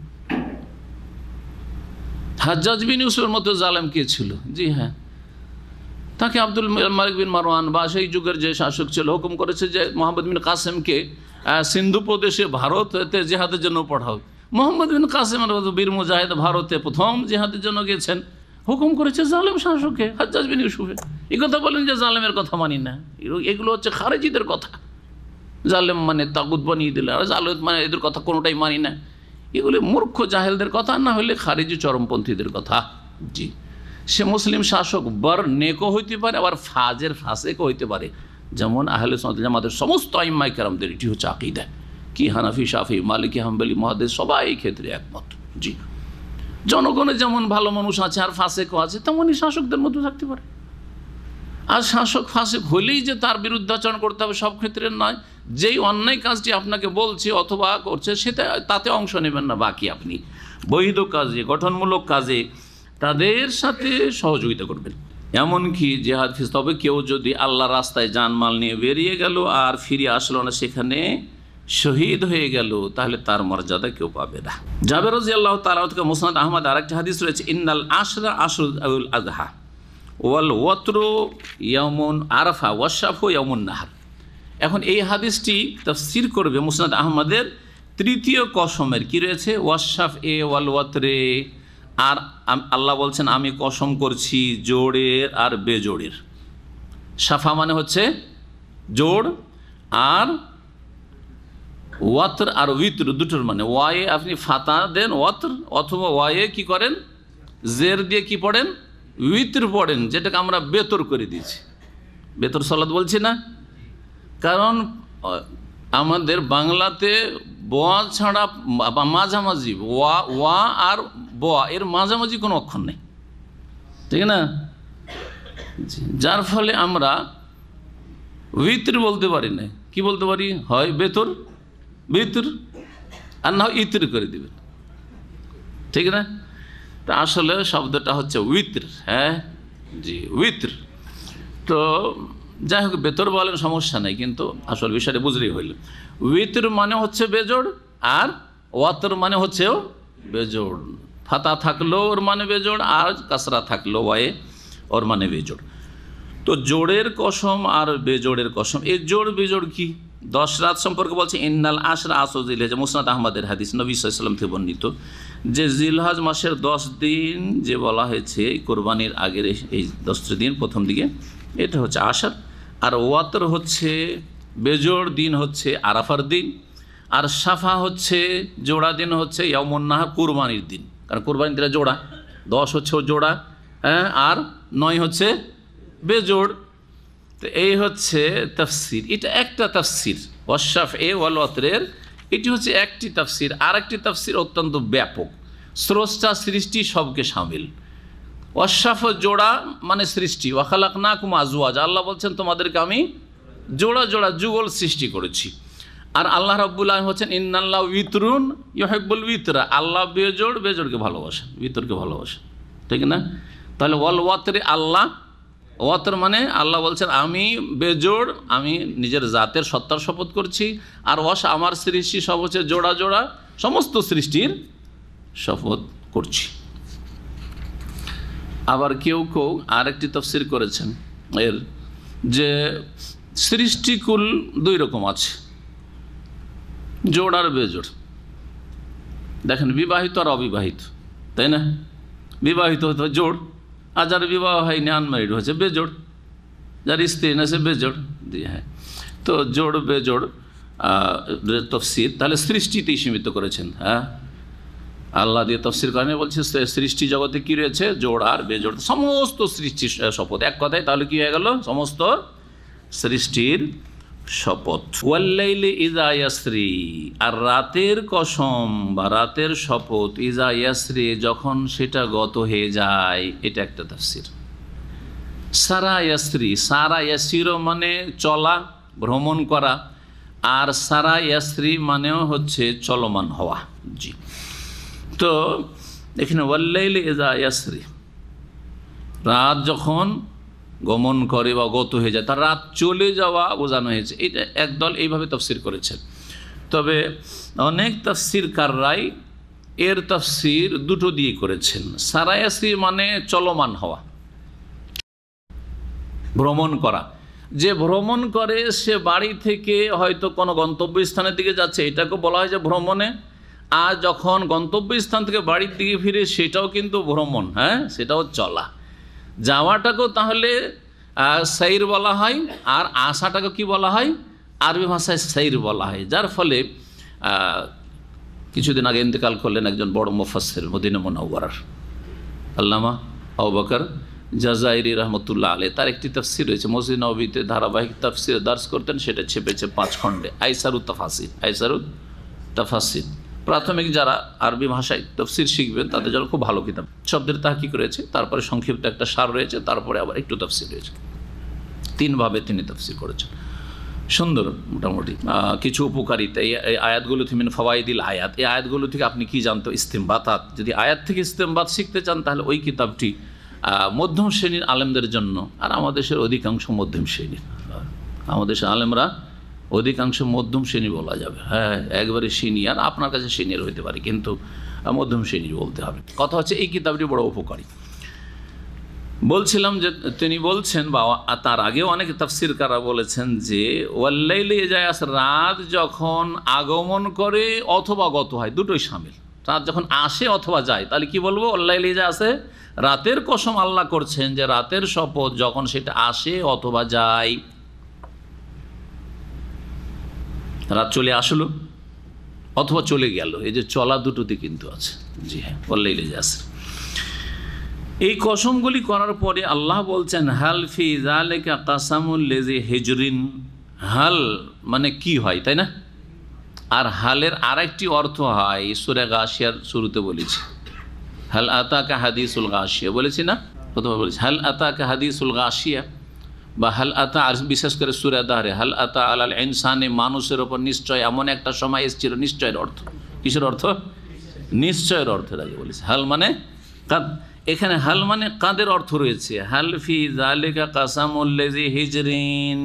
A: হাজ্জাজ বিন ইউসুফের মতো জালেম কে ছিল? জি হ্যাঁ, তাকে আব্দুল মালিক বিন মারওয়ান বা সেই যুগের যে শাসক ছিল হুকুম করেছে যে মোহাম্মদ বিন কাসেমকে সিন্ধু প্রদেশে ভারতে জিহাদের জন্য পাঠাও। মোহাম্মদ বিন কাসেম বীর মুজাহিদ ভারতে প্রথম জিহাদের জন্য গেছেন, হুকুম করেছে জালেম শাসককে, হাজ্জাজ বিন ইউসুফে। এই কথা বলেন যে জালেমের কথা মানি না, এগুলো হচ্ছে খারেজিদের কথা। জালেম মানে তাগুত বানিয়ে দিলে, আর জালেম মানে এদের কথা কোনোটাই মানি না, এগুলি মূর্খ জাহেলদের কথা, না হলে খারিজি চরমপন্থীদের কথা। জি, সে মুসলিম শাসক বর নেকও হইতে পারে, আবার ফাজের ফাসেকও হইতে পারে, যেমন আহলে সুন্নাত জামাতের সমস্ত আইম্মায়ে কেরামদের এটি হচ্ছে আকীদা। কি হানাফি, শাফি, মালিকি, হাম্বলি, মুহাদ্দিস সবাই এই ক্ষেত্রে একমত। জি, জনগণের যেমন ভালো মানুষ আছে আর ফাসেকও আছে, তেমনই শাসকদের মধ্যে থাকতে পারে। আর শাসক ফাসেক হলেই যে তার বিরুদ্ধাচরণ করতে হবে সব ক্ষেত্রে নয়। যেই অন্যায় কাজটি আপনাকে বলছে অথবা করছে সেটা তাতে অংশ নেবেন না, বাকি আপনি বৈধ কাজে, গঠনমূলক কাজে তাদের সাথে সহযোগিতা করবেন। এমনকি জিহাদ ফি, তবে কেউ যদি আল্লাহ রাস্তায় জানমাল নিয়ে বেরিয়ে গেল আর ফিরে আসলো না, সেখানে শহীদ হয়ে গেল, তাহলে তার মর্যাদা কেউ পাবে না। জাবের রাদিয়াল্লাহু তাআলা থেকে মুসনাদ আহমদ আরেকটি হাদিস রয়েছে, ইন্নাল আশরা আশরুল আযহা ওয়াল ওয়াতরু ইয়াউমুন আরাফা ওয়াশাফু ইয়াউমুন নাহর। এখন এই হাদিসটি তাফসীর করবে মুসনাদ আহমদের তৃতীয় কসমের কি রয়েছে, ওয়াশাফ এ ওয়াল ওয়াতরে, আর আল্লাহ বলছেন আমি কসম করছি জোড়ের আর বেজোড়ের। সাফা মানে হচ্ছে জোড়, আর ওয়াতর আর উইতর দুটোর মানে, ওয়ায়ে আপনি ফাতা দেন ওয়াতর, অথবা ওয়ায়ে কি করেন জের দিয়ে কি পড়েন উইতর পড়েন, যেটাকে আমরা বেতর করে দিয়েছি। বেতর সালাত বলছি না, কারণ আমাদের বাংলাতে বোয়া ছাড়া মাঝামাঝি ওয়া ওয়া আর বোয়া এর মাঝামাঝি কোনো অক্ষর নেই, ঠিক না? যার ফলে আমরা উইতর বলতে পারি না, কি বলতে পারি, হয় বেতর বিতর আর না ইতর করে দিবেন, ঠিক না? তা আসলে শব্দটা হচ্ছে উইতর। হ্যাঁ জি, উইতর। তো যাই হোক, বেতর বলেন সমস্যা নেই, কিন্তু আসল বিষয়টা বুঝলেই হইল। উইতর মানে হচ্ছে বেজোড়, আর ওয়াতর মানে হচ্ছেও বেজোড়। ফাতা থাকলো ওর মানে বেজোড়, আর কাসরা থাকলো ওয়ায়ে ওর মানে বেজোড়। তো জোড়ের কসম আর বেজোড়ের কসম, এই জোড় বেজোড় কি? দশ রাত সম্পর্কে বলছে ইন্নাল আশরা আসর জিলহজ, মুসনাদ আহমদের হাদিস, নবী সাল্লাল্লাহু আলাইহি ওয়াসাল্লাম থেকে বর্ণিত, যে জিলহজ মাসের দশ দিন যে বলা হয়েছে কোরবানির আগের এই দশটি দিন প্রথম দিকে, এটা হচ্ছে আশর। আর ওয়াতর হচ্ছে বেজোড় দিন হচ্ছে আরাফার দিন, আর সাফা হচ্ছে জোড়া দিন হচ্ছে ইয়াউমুন নাহর কুরবানির দিন, কারণ কুরবানির দিনে জোড়া, দশ হচ্ছে জোড়া, হ্যাঁ, আর নয় হচ্ছে বেজোড়। তো এই হচ্ছে তাফসির, এটা একটা তাফসির ওয়াশাফ এ ওয়াল ওয়াতরের, এটি হচ্ছে একটি তাফসির। আর একটি তাফসির অত্যন্ত ব্যাপক, স্রষ্টা সৃষ্টি সবকে শামিল। ওয়াশাফ জোড়া মানে সৃষ্টি, ওয়া খালাকনাকুম আজওয়াজ, আল্লাহ বলছেন তোমাদেরকে আমি জোড়া জোড়া যুগল সৃষ্টি করেছি। আর আল্লাহ রাব্বুল আলামিন হচ্ছেন ইন্নাল্লাহ উইতরুন ইউহিব্বুল উইতরা, আল্লাহ বেজোড় বেজোড়কে ভালোবাসেন, উইতরকে ভালোবাসেন, ঠিক না? তাহলে ওয়াল ওয়াতরে আল্লাহ, ওয়াতর মানে আল্লাহ বলছেন আমি বেজোড়, আমি নিজের জাতের সত্তার শপথ করছি, আর ওয়াশ আমার সৃষ্টি সব হচ্ছে জোড়া জোড়া, সমস্ত সৃষ্টির শপথ করছি। আবার কেউ কেউ আরেকটি তাফসীর করেছেন এর, যে সৃষ্টিকুল দুই রকম আছে, জোড় আর বেজোড়। দেখেন বিবাহিত আর অবিবাহিত, তাই না? বিবাহিত হতে জোড়, আর যার বিবাহ হয়নি আনম্যারিড হচ্ছে বেজোড়, যার স্ত্রী না সে বেজোড়। জি হ্যাঁ, তো জোড় বেজোড় তফসির তাহলে সৃষ্টিতেই সীমিত করেছেন। হ্যাঁ, আল্লাহ দিয়ে তফসির করেন, বলছে সৃষ্টি জগতে কী রয়েছে, জোড় আর বেজোড়, সমস্ত সৃষ্টির শপথ। এক কথায় তাহলে কী হয়ে গেল, সমস্ত সৃষ্টির শপথ। ওয়াল্লাইলি ইজা ইয়াসরি, আর রাতের কসম বা রাতের শপথ, ইজা ইয়াসরি যখন সেটা গত হয়ে যায়, এটা একটা তাফসীর। সারা ইয়াসরি, সারা ইয়াসির মানে চলা, ভ্রমণ করা, আর সারা ইয়াসরি মানেও হচ্ছে চলমান হওয়া। জি, তো এখানে ওয়াল্লাইলি ইজা ইয়াসরি, রাত যখন গমন করে বা গত হয়ে যায়, তার রাত চলে যাওয়া বোঝানো হয়েছে। এটা একদল এইভাবে তাফসীর করেছেন, তবে অনেক তাফসীরকাররাই এর তাফসীর দুটো দিয়ে করেছেন। সারা ইয়াসরি মানে চলমান হওয়া, ভ্রমণ করা। যে ভ্রমণ করে সে বাড়ি থেকে হয়তো কোনো গন্তব্যস্থানের দিকে যাচ্ছে, এটাকে বলা হয় যে ভ্রমণে। আর যখন গন্তব্যস্থান থেকে বাড়ির দিকে ফিরে, সেটাও কিন্তু ভ্রমণ, হ্যাঁ, সেটাও চলা। যাওয়াটাকেও তাহলে সাইর বলা হয়, আর আসাটাকে কি বলা হয়, আরবি ভাষায় সাইর বলা হয়। যার ফলে কিছুদিন আগে ইন্তেকাল করলেন একজন বড় মুফাসসির মদিনা মুনাওয়ারার, আল্লামা আবু বকর জাজাইরি রহমতুল্লাহ আলাইহি, তার একটি তাফসির রয়েছে, মসজিদ নববীতে ধারাবাহিক তাফসির দার্স করতেন, সেটা ছেপেছে পাঁচ খণ্ডে, আইসারুত তাফাসির। আইসারুত তাফাসির প্রাথমিক যারা আরবি ভাষায় তাফসির শিখবেন তাদের জন্য খুব ভালো কিতাব। শব্দের তাহকিক রয়েছে, তারপরে সংক্ষিপ্ত একটা সার রয়েছে, তারপরে আবার একটু তাফসির রয়েছে। তিনভাবে তিনি তাফসির করেছেন, সুন্দর মোটামুটি কিছু উপকারিতা। এই আয়াতগুলো থেকে মিন ফাওয়াইদিল আয়াত, এই আয়াতগুলো থেকে আপনি কি জানতো? ইস্তেমবাতাত। যদি আয়াত থেকে ইস্তেমবাত শিখতে চান তাহলে ওই কিতাবটি মধ্যম শ্রেণীর আলেমদের জন্য, আর আমাদের দেশের অধিকাংশ মধ্যম শ্রেণীর, আমাদের দেশের আলেমরা অধিকাংশ মধ্যম শ্রেণী বলা যাবে। হ্যাঁ, একবারে সিনিয়র আপনার কাছে সিনিয়র হতে পারে, কিন্তু মধ্যম শ্রেণীর বলতে হবে। কথা হচ্ছে এই কিতাবটি বড় উপকারী। বলছিলাম যে তিনি বলছেন, বা তার আগেও অনেক তাফসিরকাররা বলেছেন যে ওয়াল্লাইলি ইয়াজাস, রাত যখন আগমন করে অথবা গত হয়, দুটোই শামিল। রাত যখন আসে অথবা যায়, তাহলে কি বলবো? ওয়াল্লাইলি ইয়াজাসে, রাতের কসম আল্লাহ করছেন যে রাতের শপথ যখন সেটা আসে অথবা যায়। রাত চলে আসলো অথবা চলে গেল, এই যে চলা দুটোতে কিন্তু আছে। জি হ্যাঁ, ওয়াল্লাইলি ইয়াজাস। এই কসমগুলি করার পরে আল্লাহ বলছেন হাল ফি যালিকা কাসামুল লিজি হিজরিন। হাল মানে কি হয়, তাই না? আর হালের আরেকটি অর্থ হয়, সূরা গাশিয়ার শুরুতে বলেছি, হাল আতাকা হাদিসুল গাশিয়া বলেছি না, প্রথমে বলেছি হাল আতাকা হাদিসুল গাশিয়া, বা হাল আতা, আর বিশেষ করে সূরা দাহরে হাল আতা আলাল ইনসানে, মানুষের ওপর নিশ্চয় এমন একটা সময় এসেছিল। নিশ্চয়ের অর্থ কিসের অর্থ? নিশ্চয়ের অর্থের আগে বলেছি। হাল মানে কাদ, এখানে হাল মানে কাদের অর্থ রয়েছে। হাল ফি যালিকা কাসামুল লিজি হিজরিন,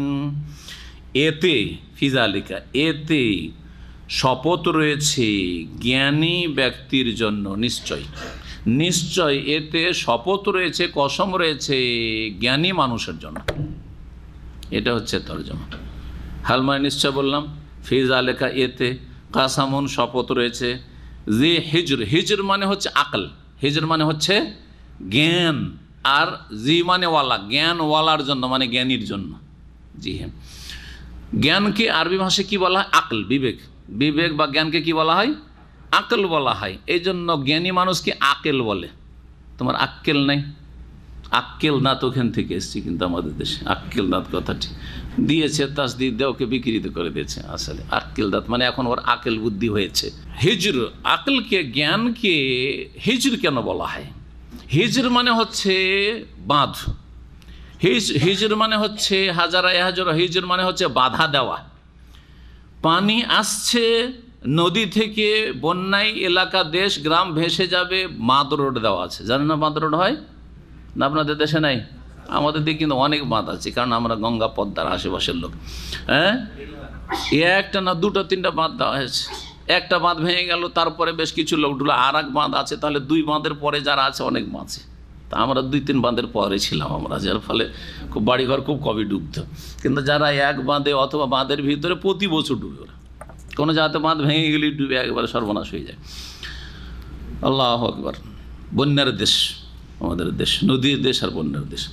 A: এতে ফি যালিকা, এতে শপথ রয়েছে জ্ঞানী ব্যক্তির জন্য। নিশ্চয়, নিশ্চয় এতে শপথ রয়েছে, কসম রয়েছে জ্ঞানী মানুষের জন্য। এটা হচ্ছে তরজমা। হাল মানে নিশ্চয় বললাম, ফি যালিকা এতে, কাসামুন শপথ রয়েছে, জি হিজর, হিজর মানে হচ্ছে আকল, হিজর মানে হচ্ছে জ্ঞান, আর জি মানে ওয়ালা, জ্ঞান ওয়ালার জন্য, মানে জ্ঞানীর জন্য। জি হ্যাঁ, জ্ঞানকে আরবি ভাষায় কি বলা হয়? আকল, বিবেক। বিবেক বা জ্ঞানকে কি বলা হয়? আকল বলা হয়। এই জন্য জ্ঞানী মানুষকে আকেল বলে। তোমার আক্কেল নাই, আক্কেল দাঁত ওখান থেকে এসছে, কিন্তু আমাদের দেশে আক্কেল দাঁত কথাটি দিয়েছে, তাসদিদ দিয়ে ওকে বিকৃত করে দিয়েছে। আসলে আক্কেল দাঁত মানে এখন ওর আকেল বুদ্ধি হয়েছে। হিজর, আকলকে, জ্ঞানকে হিজর কেন বলা হয়? হিজর মানে হচ্ছে বাঁধ, হিজ হিজর মানে হচ্ছে হাজারা এহাজর, হিজর মানে হচ্ছে বাধা দেওয়া। পানি আসছে নদী থেকে, বন্যায় এলাকা দেশ গ্রাম ভেসে যাবে, বাঁধ রোড দেওয়া আছে। জানেন না বাঁধ রোড হয় না? আপনাদের দেশে নাই? আমাদের দিকে কিন্তু অনেক বাঁধ আছে, কারণ আমরা গঙ্গা পদ্মার আশেপাশের লোক। হ্যাঁ, একটা না দুটো তিনটা বাঁধ দেওয়া হয়েছে। একটা বাঁধ ভেঙে গেল, তারপরে বেশ কিছু লোক ঢুলো, আর এক বাঁধ আছে, তাহলে দুই বাঁধের পরে যারা আছে অনেক বাঁচে। তা আমরা দুই তিন বাঁধের পরে ছিলাম আমরা, যার ফলে খুব বাড়িঘর খুব কমই ডুবত। কিন্তু যারা এক বাঁধে অথবা বাঁধের ভিতরে প্রতি বছর ডুবে, ওরা কোনো জায়গাতে বাঁধ ভেঙে গেলে ডুবে একবারে সর্বনাশ হয়ে যায়। আল্লাহ আকবার। বন্যার দেশ আমাদের দেশ, নদীর দেশ আর বন্যার দেশ।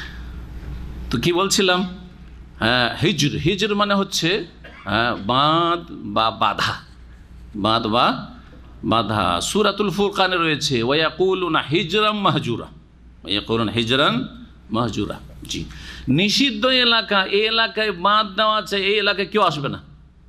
A: তো কি বলছিলাম? হ্যাঁ, হিজর, হিজর মানে হচ্ছে হ্যাঁ বাঁধ বা বাধা, বাঁধ বা বাধা। সূরাতুল ফুরকানে রয়েছে ওয়ায়াকুলুনা হিজরাম মাহজুরা, ওয়ায়াকুলুনা হিজরান মাহজুরা। জি, নিষিদ্ধ এলাকা, এই এলাকায় বাঁধ দেওয়া আছে, এই এলাকায় কেউ আসবে না,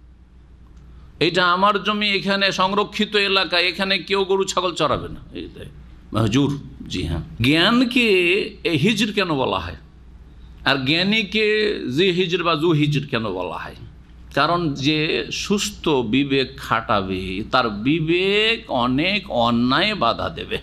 A: এটা আমার জমি, এখানে সংরক্ষিত এলাকা, এখানে কেউ গরু ছাগল চড়াবে না, এইটাই মাহজুর। জি হ্যাঁ, জ্ঞানকে এই হিজর কেন বলা হয়, আর জ্ঞানীকে জি হিজর বা জু হিজর কেন বলা হয়? কারণ যে সুস্থ বিবেক খাটাবে, তার বিবেক অনেক অন্যায় বাধা দেবে।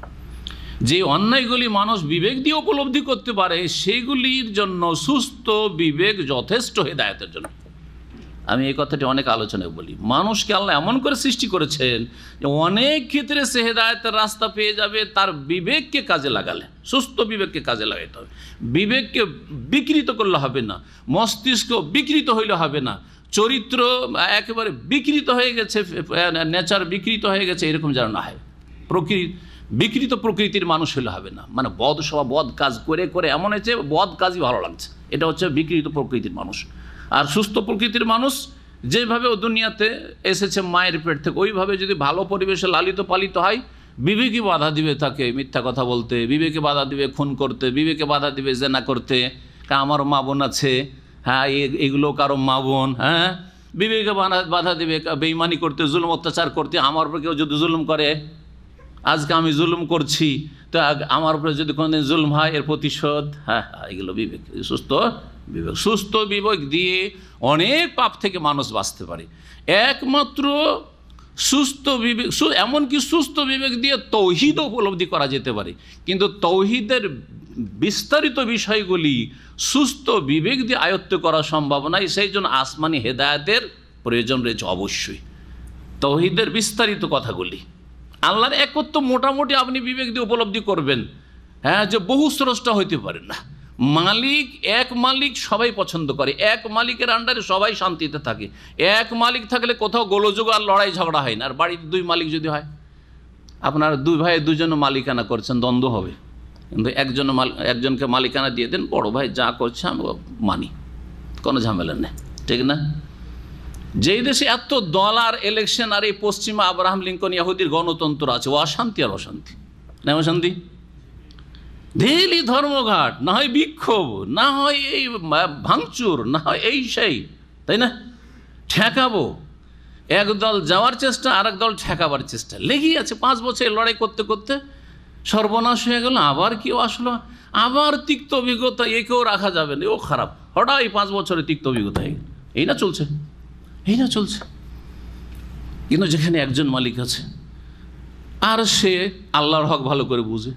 A: যে অন্যায়গুলি মানুষ বিবেক দিয়ে উপলব্ধি করতে পারে, সেগুলির জন্য সুস্থ বিবেক যথেষ্ট হেদায়েতের জন্য। আমি এই কথাটি অনেক আলোচনায় বলি। মানুষকে আল্লাহ এমন করে সৃষ্টি করেছেন যে অনেক ক্ষেত্রে সে হেদায়েতের রাস্তা পেয়ে যাবে, তার বিবেককে কাজে লাগালে, সুস্থ বিবেককে কাজে লাগাইতে হবে। বিবেককে বিকৃত করলে হবে না, মস্তিষ্ক বিকৃত হইলে হবে না, চরিত্র একেবারে বিকৃত হয়ে গেছে, নেচার বিকৃত হয়ে গেছে, এরকম যেন না হয়। প্রকৃতি বিকৃত প্রকৃতির মানুষ হলে হবে না, মানে বদ স্বভাব, বদ কাজ করে করে এমন হয়েছে বদ কাজই ভালো লাগছে, এটা হচ্ছে বিকৃত প্রকৃতির মানুষ। আর সুস্থ প্রকৃতির মানুষ যেভাবে ও দুনিয়াতে এসেছে মায়ের পেট থেকে, ওইভাবে যদি ভালো পরিবেশে লালিত পালিত হয়, বিবেকে বাধা দিবে তাকে মিথ্যা কথা বলতে, বিবেকে বাধা দিবে খুন করতে, বিবেকে বাধা দিবে জেনা করতে, আমার মা বোন আছে, হ্যাঁ এগুলো কারো মা বোন, হ্যাঁ বিবেকে বাধা দিবে বেঈমানি করতে, জুলুম অত্যাচার করতে। আমার উপর কেউ যদি জুলুম করে, আজকে আমি জুলুম করছি, তো আমার উপরে যদি কোনোদিন জুলুম হয় এর প্রতিশোধ, হ্যাঁ এগুলো বিবেক, সুস্থ বিবেক। সুস্থ বিবেক দিয়ে অনেক পাপ থেকে মানুষ বাঁচতে পারে। একমাত্র সুস্থ বিবেক, এমনকি সুস্থ বিবেক দিয়ে তৌহিদ উপলব্ধি করা যেতে পারে, কিন্তু তৌহিদের বিস্তারিত বিষয়গুলি সুস্থ বিবেক দিয়ে আয়ত্ত করা সম্ভব নয়। সেই জন্য আসমানি হেদায়েতের প্রয়োজন রয়েছে অবশ্যই। তৌহিদের বিস্তারিত কথাগুলি, আল্লাহর একত্ব মোটামুটি আপনি বিবেক দিয়ে উপলব্ধি করবেন, হ্যাঁ যে বহু স্রষ্টা হইতে পারেন না, মালিক এক মালিক সবাই পছন্দ করে, এক মালিকের আন্ডারে সবাই শান্তিতে থাকে। এক মালিক থাকলে কোথাও গোলযোগ আর লড়াই ঝগড়া হয় না। আর বাড়িতে দুই মালিক যদি হয়, আপনার দুই ভাই দুজন মালিকানা করছেন, দ্বন্দ্ব হবে। কিন্তু একজন একজনকে মালিকানা দিয়ে দেন, বড় ভাই যা করছে আমি মানি, কোনো ঝামেলা নেই, ঠিক না? যেই দেশে এত দল আর ইলেকশন, আর এই পশ্চিমা আব্রাহাম লিঙ্কন ইহুদির গণতন্ত্র আছে, ও অশান্তি আর অশান্তি না, অশান্তি ডেইলি ধর্মঘাট, না হয় বিক্ষোভ, না হয় এই ভাঙচুর, না হয় এই সেই, তাই না? ঠেকাবো, এক দল যাওয়ার চেষ্টা, আর এক দল ঠেকাবার চেষ্টা লেগেই আছে। পাঁচ বছর লড়াই করতে করতে সর্বনাশ হয়ে গেল, আবার কেউ আসলো, আবার তিক্ত অভিজ্ঞতা, একেও রাখা যাবে না, ও খারাপ, হঠাৎ এই পাঁচ বছরে তিক্ত অভিজ্ঞতা হয়ে গেল। এই না চলছে, এই না চলছে। কিন্তু যেখানে একজন মালিক আছে, আর সে আল্লাহর হক ভালো করে বুঝে,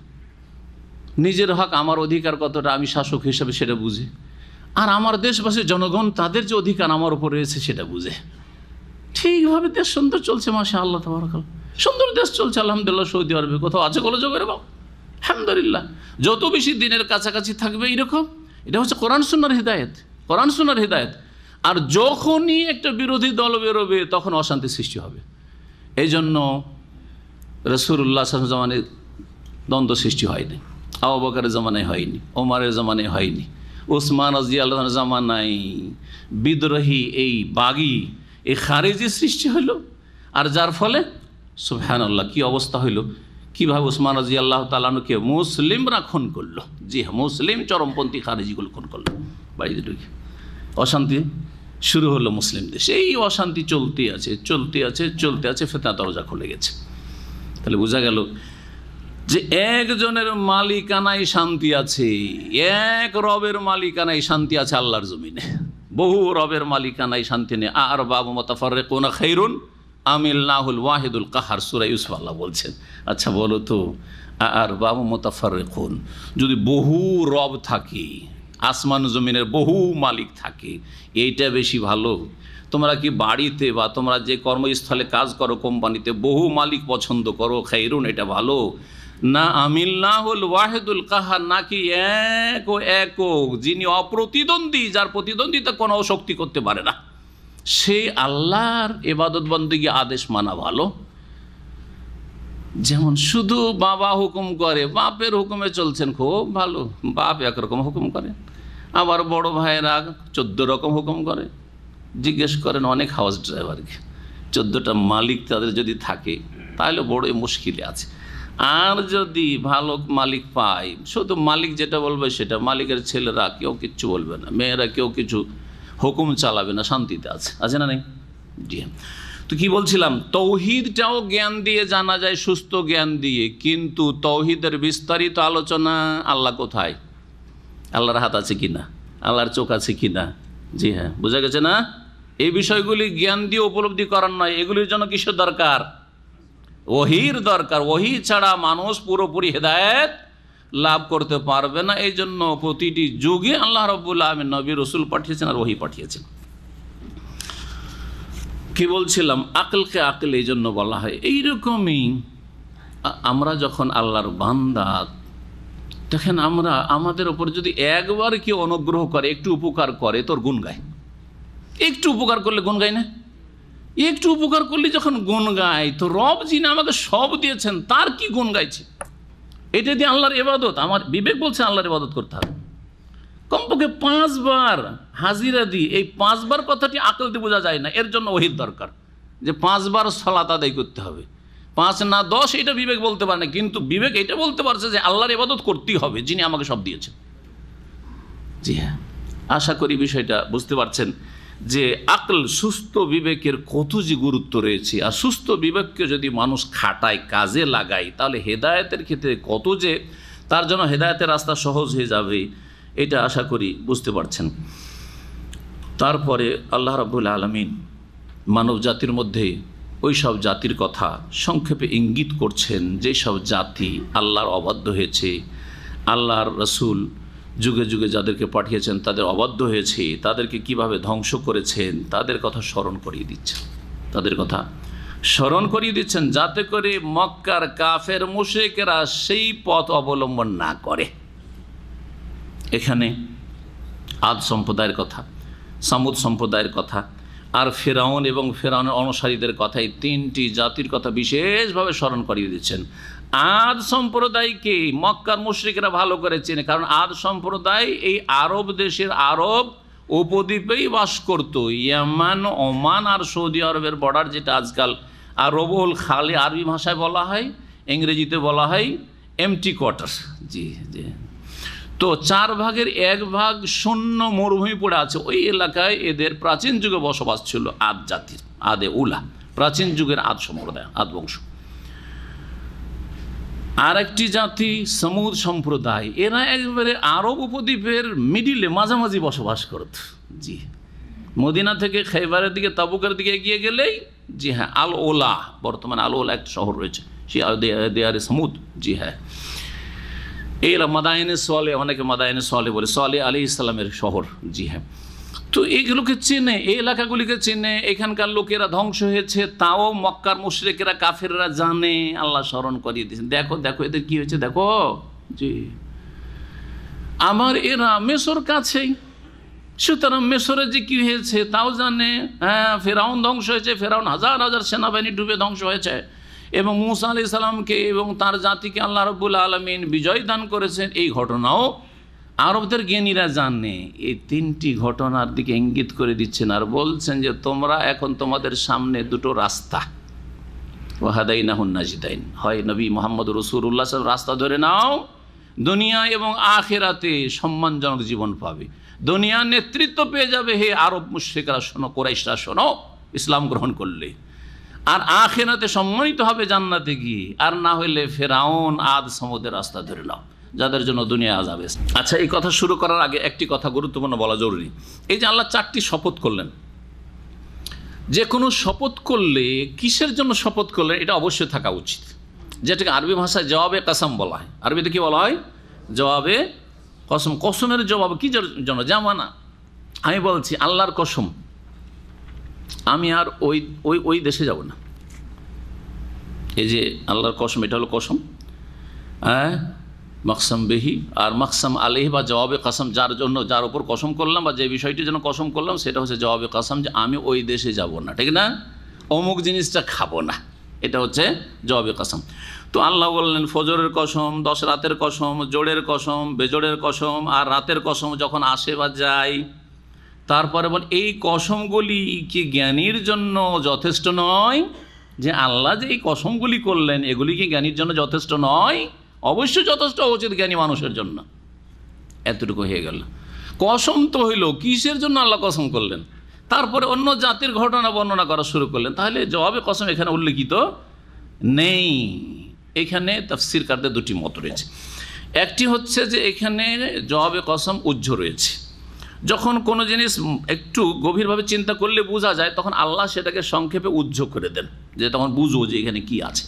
A: নিজের হক, আমার অধিকার কতটা, আমি শাসক হিসেবে সেটা বুঝে, আর আমার দেশবাসী জনগণ তাদের যে অধিকার আমার উপর রয়েছে সেটা বুঝে, ঠিকভাবে দেশ সুন্দর চলছে। মাশাআল্লাহ, তাবারাকাল্লাহ, সুন্দর দেশ চলছে আলহামদুলিল্লাহ। সৌদি আরবে কোথাও আছে গোলযোগ এরকম? আলহামদুলিল্লাহ। যত বেশি দিনের কাছাকাছি থাকবে এরকম, এটা হচ্ছে কোরআন সুন্নাহর হিদায়েত, কোরআন সুন্নাহর হিদায়েত। আর যখনই একটা বিরোধী দল বেরোবে তখন অশান্তি সৃষ্টি হবে। এই জন্য রাসূলুল্লাহ সাল্লাল্লাহু আলাইহি ওয়াসাল্লামের দ্বন্দ্ব সৃষ্টি হয়নি, আবু বকরের জামানায় হয়নি, ওমরের জামানায় হয়নি, ওসমান রাদিয়াল্লাহু আনহুর জামানায় বিদ্রোহী এই বাগী এই খারেজি সৃষ্টি হইল। আর যার ফলে সুবহানাল্লাহ কি অবস্থা হইল, কীভাবে ওসমান রাদিয়াল্লাহু তাআলা আনহুকে মুসলিমরা খুন করলো। জি হ্যাঁ, মুসলিম চরমপন্থী খারেজিগুলো খুন করলো, বাড়িতে ঢুকে অশান্তি শুরু হলো মুসলিম দেশে। এই অশান্তি চলতে আছে চলতে আছে চলতে আছে ফিতনা দরজা খুলে গেছে। তাহলে বোঝা গেল যে একজনের মালিকানায় শান্তি আছে, এক রবের মালিকানায় শান্তি আছে আল্লাহর জমিনে। বহু রবের মালিকানায় শান্তি নেই। আর বাবু মুতাফাররিকুন খায়রুন আমিল্লাহুল ওয়াহিদুল কাহার, সূরা ইউসুফ আল্লাহ বলছেন। আচ্ছা বলো তো, আর বাবু মুতাফাররিকুন, যদি বহু রব থাকে, আসমান জমিনের বহু মালিক থাকে, এইটা বেশি ভালো? তোমরা কি বাড়িতে বা তোমরা যে কর্মস্থলে কাজ করো, কোম্পানিতে বহু মালিক পছন্দ করো, খায়রুন এটা ভালো না আমিল্লাহুল ওয়াহিদুল কাহার, নাকি এক ও একক যিনি অপ্রতিদ্বন্দ্বী, যার প্রতিদ্বন্দ্বিতা কোনো শক্তি করতে পারে না, সেই আল্লাহর ইবাদত বন্দেগী আদেশ মানা ভালো? যেমন শুধু বাবা হুকুম করে, বাপের হুকুমে চলছেন, খুব ভালো, বাপ একরকম হুকুম করে, আবার বড় ভাইয়েরা চোদ্দ রকম হুকুম করে। জিজ্ঞেস করেন অনেক হাউস ড্রাইভারকে, চোদ্দোটা মালিক তাদের যদি থাকে তাহলে বড়ই মুশকিলে আছে। আর যদি ভালো মালিক পায়, শুধু মালিক যেটা বলবে সেটা, মালিকের ছেলেরা কেউ কিচ্ছু বলবে না, মেয়েরা কেউ কিছু হুকুম চালাবে না, শান্তিতে আছে, আছে না নেই? জি। তো কি বলছিলাম, তৌহিদটাও জ্ঞান দিয়ে জানা যায়, সুস্থ জ্ঞান দিয়ে, কিন্তু তৌহিদের বিস্তারিত আলোচনা, আল্লাহ কোথায়, আল্লাহর হাত আছে কিনা, আল্লাহর চোখ আছে কিনা, জি হ্যাঁ বোঝা গেছে না? এই বিষয়গুলি জ্ঞান দিয়ে উপলব্ধি করার নয়, এগুলির জন্য কিসের দরকার? ওহির দরকার। ওহি ছাড়া মানুষ পুরোপুরি হেদায়েত লাভ করতে পারবে না। এই জন্য প্রতিটি যুগে আল্লাহ রাব্বুল আলামিন নবী রসুল পাঠিয়েছেন আর ওহি পাঠিয়েছেন। কি বলছিলাম, আকলকে আকল এই জন্য বলা হয়। এইরকমই আমরা যখন আল্লাহর বান্দা, দেখেন আমরা আমাদের ওপর যদি একবার কেউ অনুগ্রহ করে, একটু উপকার করে, তোর গুণ গায়। একটু উপকার করলে গুণ গায় না? একটু উপকার করলে যখন গুণ গায়, তো রব যিনি আমাকে সব দিয়েছেন তার কি গুণ গাইছে, এটা দিয়ে আল্লাহর ইবাদত। আমার বিবেক বলছে আল্লাহর ইবাদত করতে হবে, কমপক্ষে পাঁচবার হাজিরা দিই। এই পাঁচবার কথাটি আকল দিয়ে বোঝা যায় না, এর জন্য ওহির দরকার, যে পাঁচবার সালাত আদায় করতে হবে, পাঁচ না দশ এটা বিবেক বলতে পারে না, কিন্তু বিবেক এটা বলতে পারছে যে আল্লাহর ইবাদত করতেই হবে যিনি আমাকে সব দিয়েছেন। জি হ্যাঁ, আশা করি বিষয়টা বুঝতে পারছেন যে আকল, সুস্থ বিবেকের কত যে গুরুত্ব রয়েছে। আর সুস্থ বিবেককে যদি মানুষ খাটায়, কাজে লাগায়, তাহলে হেদায়েতের ক্ষেত্রে কত যে তার জন্য হেদায়েতের রাস্তা সহজ হয়ে যাবে, এটা আশা করি বুঝতে পারছেন। তারপরে আল্লাহ রাব্বুল আলামিন মানব জাতির মধ্যে ওই সব জাতির কথা সংক্ষেপে ইঙ্গিত করছেন যে সব জাতি আল্লাহর অবাধ্য হয়েছে, আল্লাহর রসুল যুগে যুগে যাদেরকে পাঠিয়েছেন তাদের অবাধ্য হয়েছে, তাদেরকে কিভাবে ধ্বংস করেছেন তাদের কথা স্মরণ করিয়ে দিচ্ছেন, তাদের কথা স্মরণ করিয়ে দিচ্ছেন যাতে করে মক্কার কাফের মুশরিকেরা সেই পথ অবলম্বন না করে। এখানে আদ সম্প্রদায়ের কথা, সামুদ সম্প্রদায়ের কথা, আর ফেরাউন এবং ফেরাউনের অনুসারীদের কথা, এই তিনটি জাতির কথা বিশেষভাবে স্মরণ করিয়ে দিচ্ছেন। আদ সম্প্রদায়কে মক্কার মুশরিকরা ভালো করে চেনে, কারণ আদ সম্প্রদায় এই আরব দেশের আরব উপদ্বীপেই বাস করত। ইয়ামান, ওমান আর সৌদি আরবের বর্ডার, যেটা আজকাল আরবুল খালি আরবি ভাষায় বলা হয়, ইংরেজিতে বলা হয় এমটি কোয়ার্টার। জি জি তো চার ভাগের এক ভাগ শূন্য মরুভূমি পড়ে আছে, ওই এলাকায় এদের প্রাচীন যুগে বসবাস ছিল আদ জাতির, আদে উলা, প্রাচীন যুগের আদ সম্প্রদায়, আদ বংশ। আর একটি জাতি সমুদ সম্প্রদায়, এরা একবারে আরব উপদ্বীপের মিডিলে, মাঝামাঝি বসবাস করত। জি, মদিনা থেকে খেবারের দিকে, তাবুকের দিকে এগিয়ে গেলেই, জি হ্যাঁ, আল ওলা, বর্তমানে আল ওলা একটা শহর রয়েছে, সে দেয়ারে সমুদ। জি হ্যাঁ, এরা মাদায়েনে সোয়ালে, অনেকে মাদায়েনে সোয়ালে বলে, সোয়ালে আলী ইসলামের শহর। জি হ্যাঁ, তো এইগুলোকে চেনে, এই এলাকাগুলিকে চেনে, এখানকার লোকেরা ধ্বংস হয়েছে, তাও মক্কার মুশরিকেরা কাফেররা জানে। আল্লাহ স্মরণ করিয়ে দিয়েছেন, দেখো দেখো এদের কি হয়েছে, দেখো। জি, আমার এরা মেসর কাছেই, সুতরাং মেসরে যে কি হয়েছে তাও জানে। হ্যাঁ, ফেরাউন ধ্বংস হয়েছে, ফেরাউন হাজার হাজার সেনাবাহিনী ডুবে ধ্বংস হয়েছে, এবং মূসা আলাইহিস সালামকে এবং তার জাতিকে আল্লাহ রাব্বুল আলামিন বিজয় দান করেছেন, এই ঘটনাও আরবদের জ্ঞানীরা জানে। এই তিনটি ঘটনার দিকে ইঙ্গিত করে দিচ্ছেন আর বলছেন যে তোমরা এখন তোমাদের সামনে দুটো রাস্তা, ওয়াহাদাইনাহুন নাজিদাইন, হয় নবী মুহাম্মদ রাসূলুল্লাহ সাল্লাল্লাহু আলাইহি ওয়াসাল্লাম রাস্তা ধরে নাও, দুনিয়া এবং আখিরাতে সম্মানজনক জীবন পাবে, দুনিয়ার নেতৃত্ব পেয়ে যাবে। হে আরব মুশরিকরা শোনো, কুরাইশরা শোনো, ইসলাম গ্রহণ করলে, আর আখিরাতে সম্মানিত হবে জান্নাতে গিয়ে, আর না হইলে ফেরাউন আদ সমুদ্রের রাস্তা ধরে নাও, যাদের জন্য দুনিয়া আযাব। আচ্ছা, এই কথা শুরু করার আগে একটি কথা গুরুত্বপূর্ণ বলা জরুরি। এই যে আল্লাহ চারটি শপথ করলেন, যে কোনো শপথ করলে কিসের জন্য শপথ করলেন এটা অবশ্যই থাকা উচিত, যেটাকে আরবি ভাষায় জবাবে কাসাম বলা হয়। আরবিতে কি বলা হয়? জবাবে কসম। কসমের জবাব কি জন্য? যেমন আমি বলছি আল্লাহর কসম, আমি আর ওই ওই ওই দেশে যাব না। এই যে আল্লাহর কসম, এটা হলো কসম, হ্যাঁ, মাকসাম বেহি। আর মাকসাম আলেহ বা জবাবে কাসাম, যার জন্য, যার উপর কসম করলাম বা যে বিষয়টির জন্য কসম করলাম, সেটা হচ্ছে জবাবে কাসাম, যে আমি ওই দেশে যাব না, ঠিক না, অমুক জিনিসটা খাবো না, এটা হচ্ছে জবাবে কাসাম। তো আল্লাহ বললেন ফজরের কসম, দশ রাতের কসম, জোড়ের কসম, বেজোড়ের কসম, আর রাতের কসম যখন আসে বা যায়। তারপরে বল এই কসমগুলি কি জ্ঞানীর জন্য যথেষ্ট নয়? যে আল্লাহ যে এই কসমগুলি করলেন, এগুলি কি জ্ঞানীর জন্য যথেষ্ট নয়? অবশ্যই যথেষ্ট উচিত জ্ঞানী মানুষের জন্য। এতটুকু হয়ে গেল। কসম তো হইল, কিসের জন্য আল্লাহ কসম করলেন? তারপরে অন্য জাতির ঘটনা বর্ণনা করা শুরু করলেন। তাহলে জবাবে কসম এখানে উল্লেখিত নেই। এখানে তাফসীরকারদের দুটি মত রয়েছে। একটি হচ্ছে যে এখানে জবাবে কসম উজ্জ রয়েছে, যখন কোনো জিনিস একটু গভীরভাবে চিন্তা করলে বোঝা যায়, তখন আল্লাহ সেটাকে সংক্ষেপে উজ্জ করে দেন, যে তখন বুঝো যে এখানে কি আছে।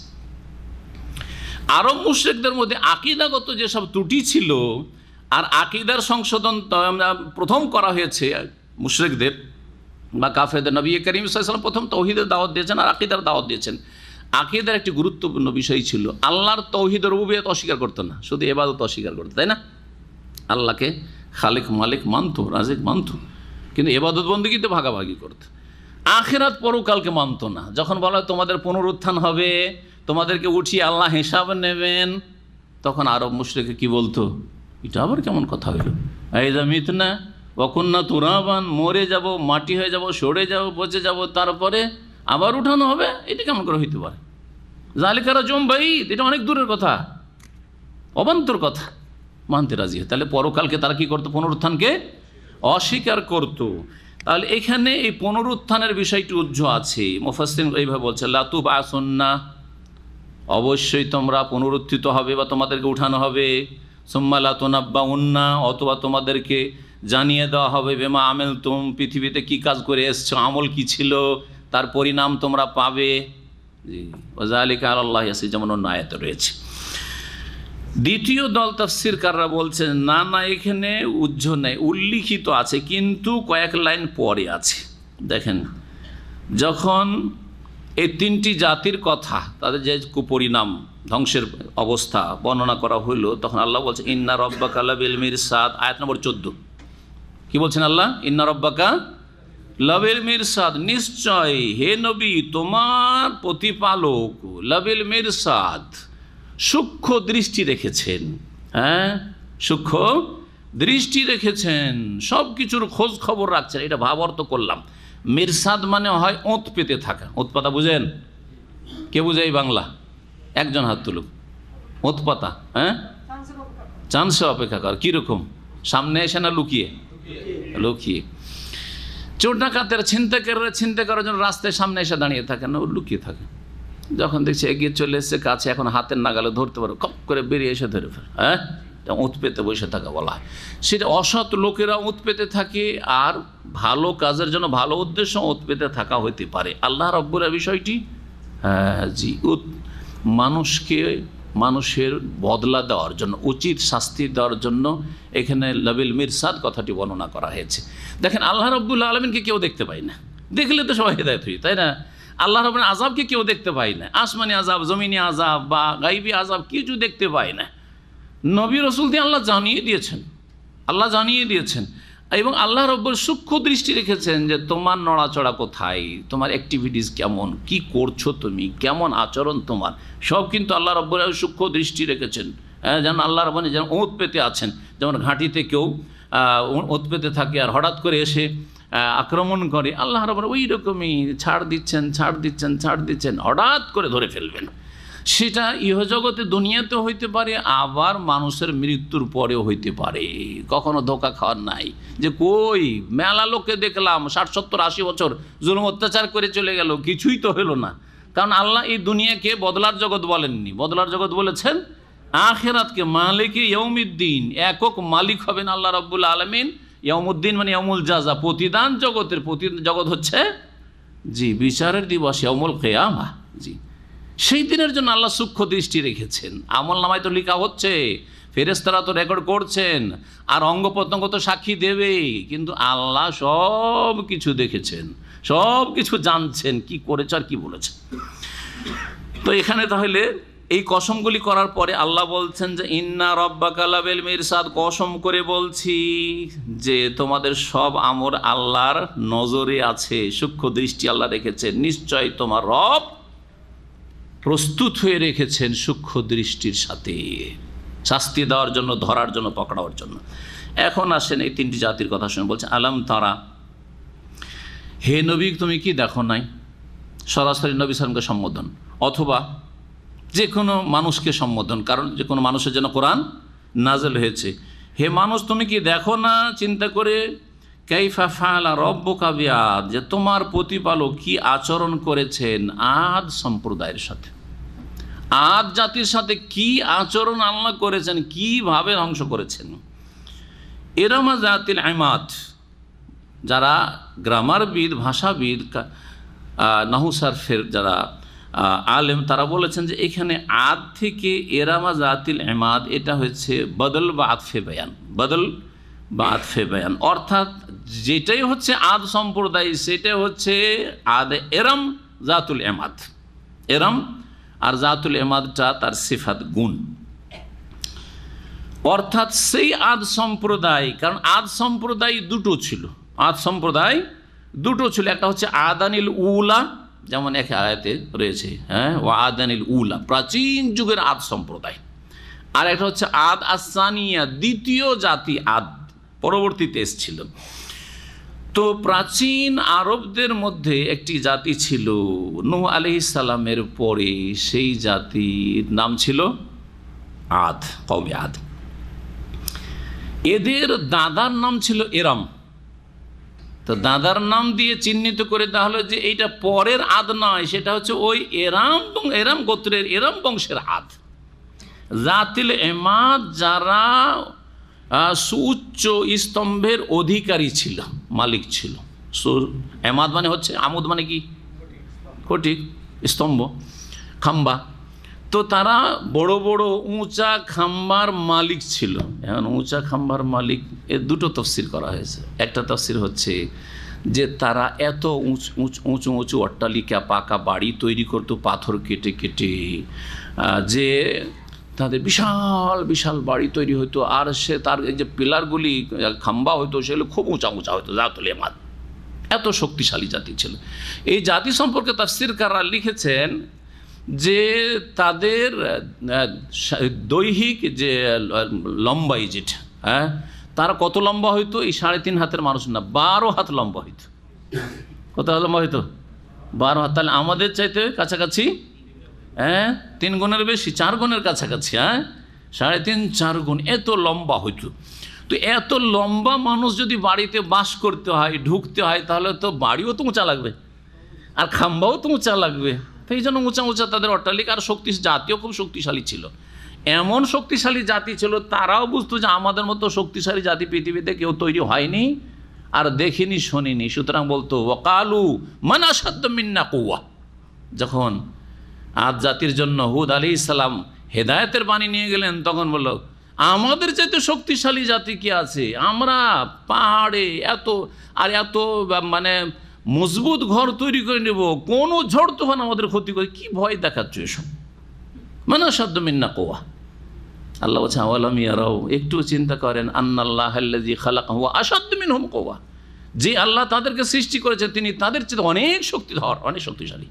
A: আরব মুশরিকদের মধ্যে আকীদাগত যেসব ত্রুটি ছিল, আর আকীদার সংশোধন প্রথম করা হয়েছে মুশরিকদের বা কাফেরদের। নবী করিম সাল্লাল্লাহু আলাইহি ওয়াসাল্লাম প্রথম তাওহীদের দাওয়াত দিয়েছেন আর আকীদার দাওয়াত দিয়েছেন। আকীদার একটি গুরুত্বপূর্ণ বিষয় ছিল, আল্লাহর তাওহীদ রুবুবিয়্যত অস্বীকার করতো না, শুধু ইবাদত অস্বীকার করতো, তাই না? আল্লাহকে খালিক মালিক মানত, রাজিক মানত, কিন্তু ইবাদত বন্দেগীতে ভাগাভাগি করত। আখিরাত পরকালকে মানত না। যখন বলা হয় তোমাদের পুনরুত্থান হবে, তোমাদেরকে উঠিয়ে আল্লাহ হিসাব নেবেন, তখন আরব মুশরিকরা কি বলতো? এটা আবার কেমন কথা হইল? আইযা মিতনা ওয়াকুন্না তুরাবান, মরে যাব, মাটি হয়ে যাব, সরে যাব, পচে যাব, তারপরে আবার উঠানো হবে, এটা কেমন করে হইতে পারে? যালিকা রাজউম বাঈদ, এটা অনেক দূরের কথা, অবান্তর কথা, মানতে রাজি হয়। তাহলে পরকালকে তারা কি করতো? পুনরুত্থানকে অস্বীকার করত। তাহলে এখানে এই পুনরুত্থানের বিষয়টি উজ্জ্ব আছে। মুফাসসির এইভাবে বলছে, লা তুবআসুন্না, অবশ্যই তোমরা পুনরুত্থিত হবে বা তোমাদেরকে উঠানো হবে। সুম্মা লা তুনাব্বাউন্না, অথবা তোমাদেরকে জানিয়ে দেওয়া হবে বিমা আমিলতুম, পৃথিবীতে কি কাজ করে এসছো, আমল কি ছিল, তার পরিণাম তোমরা পাবে। জি, ওয়া যালিকা আলাল্লাহি ইয়াসির, যেমন অন্য আয়াতে রয়েছে। দ্বিতীয় দল তাফসীরকাররা বলছেন না না, এখানে উজ্জ্ব নেই, উল্লিখিত আছে কিন্তু কয়েক লাইন পরে আছে। দেখেন, যখন এই তিনটি জাতির কথা, তাদের যে কুপরিণাম, ধ্বংসের অবস্থা বর্ণনা করা হইল, তখন আল্লাহ বলছে ইন্না রব্বাকা লাবিল মিরসাদ, আয়াত নম্বর চোদ্দ। কি বলছেন আল্লাহ? ইন্না রব্বাকা লাবিল মিরসাদ, নিশ্চয় হে নবী তোমার প্রতিপালক লাবিল মিরসাদ, সূক্ষ্ম দৃষ্টি রেখেছেন। হ্যাঁ, সূক্ষ্ম দৃষ্টি রেখেছেন, সব কিছুর খোঁজ খবর রাখছেন। এটা ভাব অর্থ করলাম। মিরসাদ মানে হয় ওঁত পেতে থাকা। ওঁত পাতা বুঝেন? কে বুঝে এই বাংলা? একজন হাত তুলুক। ওঁত পাতা, হ্যাঁ, চান্সে অপেক্ষা কর। কীরকম? সামনে এসে না লুকিয়ে? লুকিয়ে। চোর ডাকাতের ছিনতাইকারীরা ছিনতাই করার জন্য রাস্তায় সামনে এসে দাঁড়িয়ে থাকে না, ও লুকিয়ে থাকে। যখন দেখছে এগিয়ে চলে এসছে কাছে, এখন হাতের নাগালে ধরতে পারো, কপ করে বেরিয়ে এসে ধরে ফেলে। হ্যাঁ, উঁত পেতে বসে থাকা বলা হয়। সেটা অসৎ লোকেরা উঁত পেতে থাকে, আর ভালো কাজের জন্য ভালো উদ্দেশ্য উঁত পেতে থাকা হইতে পারে। আল্লাহ রাব্বুল বিষয়টি, হ্যাঁ জি, মানুষকে মানুষের বদলা দেওয়ার জন্য, উচিত শাস্তি দেওয়ার জন্য এখানে লাবিল মিরসাদ কথাটি বর্ণনা করা হয়েছে। দেখেন, আল্লাহ রাব্বুল আলামিনকে কেউ দেখতে পায় না, দেখলে তো সবাই হেদায়েত হই, তাই না? আল্লাহ রাব্বুল আযাবকে কেউ দেখতে পায় না, আসমানি আযাব, জমিনি আযাব বা গায়বী আযাব কিছু দেখতে পায় না। নবী রাসূল দিয়ে আল্লাহ জানিয়ে দিয়েছেন, আল্লাহ জানিয়ে দিয়েছেন। এবং আল্লাহ রাব্বুল সূক্ষ্ম দৃষ্টি রেখেছেন যে তোমার নড়াচড়া কোথায়, তোমার অ্যাক্টিভিটিস কেমন, কি করছো তুমি, কেমন আচরণ তোমার, সব কিন্তু আল্লাহ রাব্বুল সূক্ষ্ম দৃষ্টি রেখেছেন। হ্যাঁ, যেন আল্লাহ রাব্বুল যেন ওঁত পেতে আছেন, যেমন ঘাঁটিতে কেউ ওঁত পেতে থাকে আর হঠাৎ করে এসে আক্রমণ করে, আল্লাহ রাব্বুল ওই রকমই ছাড় দিচ্ছেন ছাড় দিচ্ছেন ছাড় দিচ্ছেন, হঠাৎ করে ধরে ফেলবেন। সেটা ইহজগতে দুনিয়াতে হইতে পারে, আবার মানুষের মৃত্যুর পরেও হইতে পারে। কখনো ধোকা খাওয়ার নাই যে কই মেলা লোককে দেখলাম ষাট সত্তর আশি বছর জুলুম অত্যাচার করে চলে গেল, কিছুই তো হলো না। কারণ আল্লাহ এই দুনিয়াকে বদলার জগৎ বলেননি, বদলার জগৎ বলেছেন আখিরাতকে। মালিকে ইয়াউমিদ্দিন, একক মালিক হবেন আল্লাহ রাব্বুল আলামিন। ইয়াউমুদ্দিন মানে ইয়াউমুল জাযা, প্রতিদান জগতের প্রতিদান জগৎ হচ্ছে জি বিচারের দিবস, ইয়াউমুল কিয়ামা। জি, সেই দিনের জন্য আল্লাহ সূক্ষ্ম দৃষ্টি রেখেছেন। আমল নামায় তো লেখা হচ্ছে, ফেরেশতারা তো রেকর্ড করছেন, আর অঙ্গ প্রত্যঙ্গ তো সাক্ষী দেবেই, কিন্তু আল্লাহ সব কিছু দেখেছেন, সব কিছু জানছেন, কি করেছে আর কি বলেছে। তো এখানে তাহলে এই কসমগুলি করার পরে আল্লাহ বলছেন যে ইন্না রব্বাকা লাবিল মিরসাদ, কসম করে বলছি যে তোমাদের সব আমল আল্লাহর নজরে আছে, সূক্ষ্ম দৃষ্টি আল্লাহ রেখেছেন। নিশ্চয় তোমার রব প্রস্তুত হয়ে রেখেছেন সূক্ষ্ম দৃষ্টির সাথে শাস্তি দেওয়ার জন্য, ধরার জন্য, পকড়াবার জন্য। এখন আসেন এই তিনটি জাতির কথা শুনে বলছেন আলাম তারা, হে নবী তুমি কি দেখো নাই? সরাসরি নবী সালামকে সম্বোধন, অথবা যে কোনো মানুষকে সম্বোধন, কারণ যে কোনো মানুষের জন্য কোরআন নাজেল হয়েছে। হে মানুষ তুমি কি দেখো না, চিন্তা করে, কাইফা ফাআলা রাব্বুকা বিআদ, যে তোমার প্রতিপালক কি আচরণ করেছেন আদ সম্প্রদায়ের সাথে, আদ জাতির সাথে কি আচরণ আল্লাহ করেছেন, কিভাবে ধ্বংস করেছেন। ইরামা যাতিল ইমাদ, যারা গ্রামারবিদ, ভাষাবিদ, নাহু সারফের যারা আলেম, তারা বলেছেন যে এখানে আদ থেকে ইরামা যাতিল ইমাদ, এটা হচ্ছে বদল বা আতফে বায়ান, বদল বা আতফে বায়ান, অর্থাৎ যেটাই হচ্ছে আদ সম্প্রদায় সেটাই হচ্ছে আদ এরম জাতুল এমাদ। এরম আর জাতুল এমাদটা তার সিফাত গুণ, অর্থাৎ সেই আদ সম্প্রদায়, কারণ আদ সম্প্রদায় দুটো ছিল, আদ সম্প্রদায় দুটো ছিল, একটা হচ্ছে আদানিল উলা, যেমন এক আয়াতে রয়েছে, হ্যাঁ, ও আদানিল উলা প্রাচীন যুগের আদ সম্প্রদায়, আর একটা হচ্ছে আদ আসানিয়া, দ্বিতীয় জাতি আদ, পরবর্তীতে এসেছিল। তো প্রাচীন আরবদের মধ্যে একটি জাতি ছিল নূহ আলাইহিস সালামের পরে, সেই জাতির নাম ছিল আদ, কওমে আদ। এদের দাদার নাম ছিল এরাম। তো দাদার নাম দিয়ে চিহ্নিত করে দেওয়া হলো যে এইটা পরের আদ নয়, সেটা হচ্ছে ওই এরাম এরাম গোত্রের এরাম বংশের আদ। জাতিল এমাদ যারা সুউচ্চ স্তম্ভের অধিকারী ছিল, মালিক ছিল। এমাদ মানে হচ্ছে, আমুদ মানে কি ফটিক, স্তম্ভ, খাম্বা। তো তারা বড় বড় উঁচা খাম্বার মালিক ছিল। এখন উঁচা খাম্বার মালিক এর দুটো তফসির করা হয়েছে। একটা তফসির হচ্ছে যে তারা এত উঁচু উঁচু উঁচু অট্টালিকা, পাকা বাড়ি তৈরি করতো পাথর কেটে কেটে, যে তাদের বিশাল বিশাল বাড়ি তৈরি হতো। আর সে তার এই যে পিলারগুলি, খাম্বা হতো, সেগুলো খুব উঁচা উঁচা হতো। জাতুল এমাদ এত শক্তিশালী জাতি ছিল। এই জাতি সম্পর্কে তাফসীরকাররা লিখেছেন যে তাদের দৈহিক যে লম্বাই যেটা, হ্যাঁ, তারা কত লম্বা হইতো? এই সাড়ে তিন হাতের মানুষ না, বারো হাত লম্বা হইতো। কত লম্বা হইতো? বারো হাত। তাহলে আমাদের চাইতে কাছাকাছি, হ্যাঁ, তিন গুণের বেশি, চার গুণের কাছাকাছি। হ্যাঁ, সাড়ে তিন চার গুণ এত লম্বা হইতো। তো এত লম্বা মানুষ যদি বাড়িতে বাস করতে হয়, ঢুকতে হয়, তাহলে তো বাড়িও তো উঁচা লাগবে আর খাম্বাও তো উঁচা লাগবে। তো এই জন্য উঁচা উঁচা তাদের অট্টালিকা। আর শক্তি, জাতিও খুব শক্তিশালী ছিল। এমন শক্তিশালী জাতি ছিল, তারাও বুঝতো যে আমাদের মতো শক্তিশালী জাতি পৃথিবীতে কেউ তৈরি হয়নি আর দেখিনি, শোনেনি। সুতরাং বলতো ওয়াকালু মান আশাদ্দু মিন্না কুওয়া। যখন আদ জাতির জন্য হুদ আলাইহিস সালাম হেদায়েতের বাণী নিয়ে গেলেন, তখন বলল আমাদের চাইতে শক্তিশালী জাতি কি আছে? আমরা পাহাড়ে এত আর এত মানে মজবুত ঘর তৈরি করে নেব, কোনো ঝড় তুফান আমাদের ক্ষতি করে, কি ভয় দেখাচ্ছ এসব? মানে আশাদ্দু মিন্না কুওয়া। আল্লাহ বলছে আওয়ালাম ইয়ারাও, একটু চিন্তা করেন, আন্নাল্লাহ আল্লাযী খালাকাহুম আশাদ্দু মিনহুম কুওয়া, যে আল্লাহ তাদেরকে সৃষ্টি করেছে তিনি তাদের চেয়ে অনেক শক্তিধর, অনেক শক্তিশালী।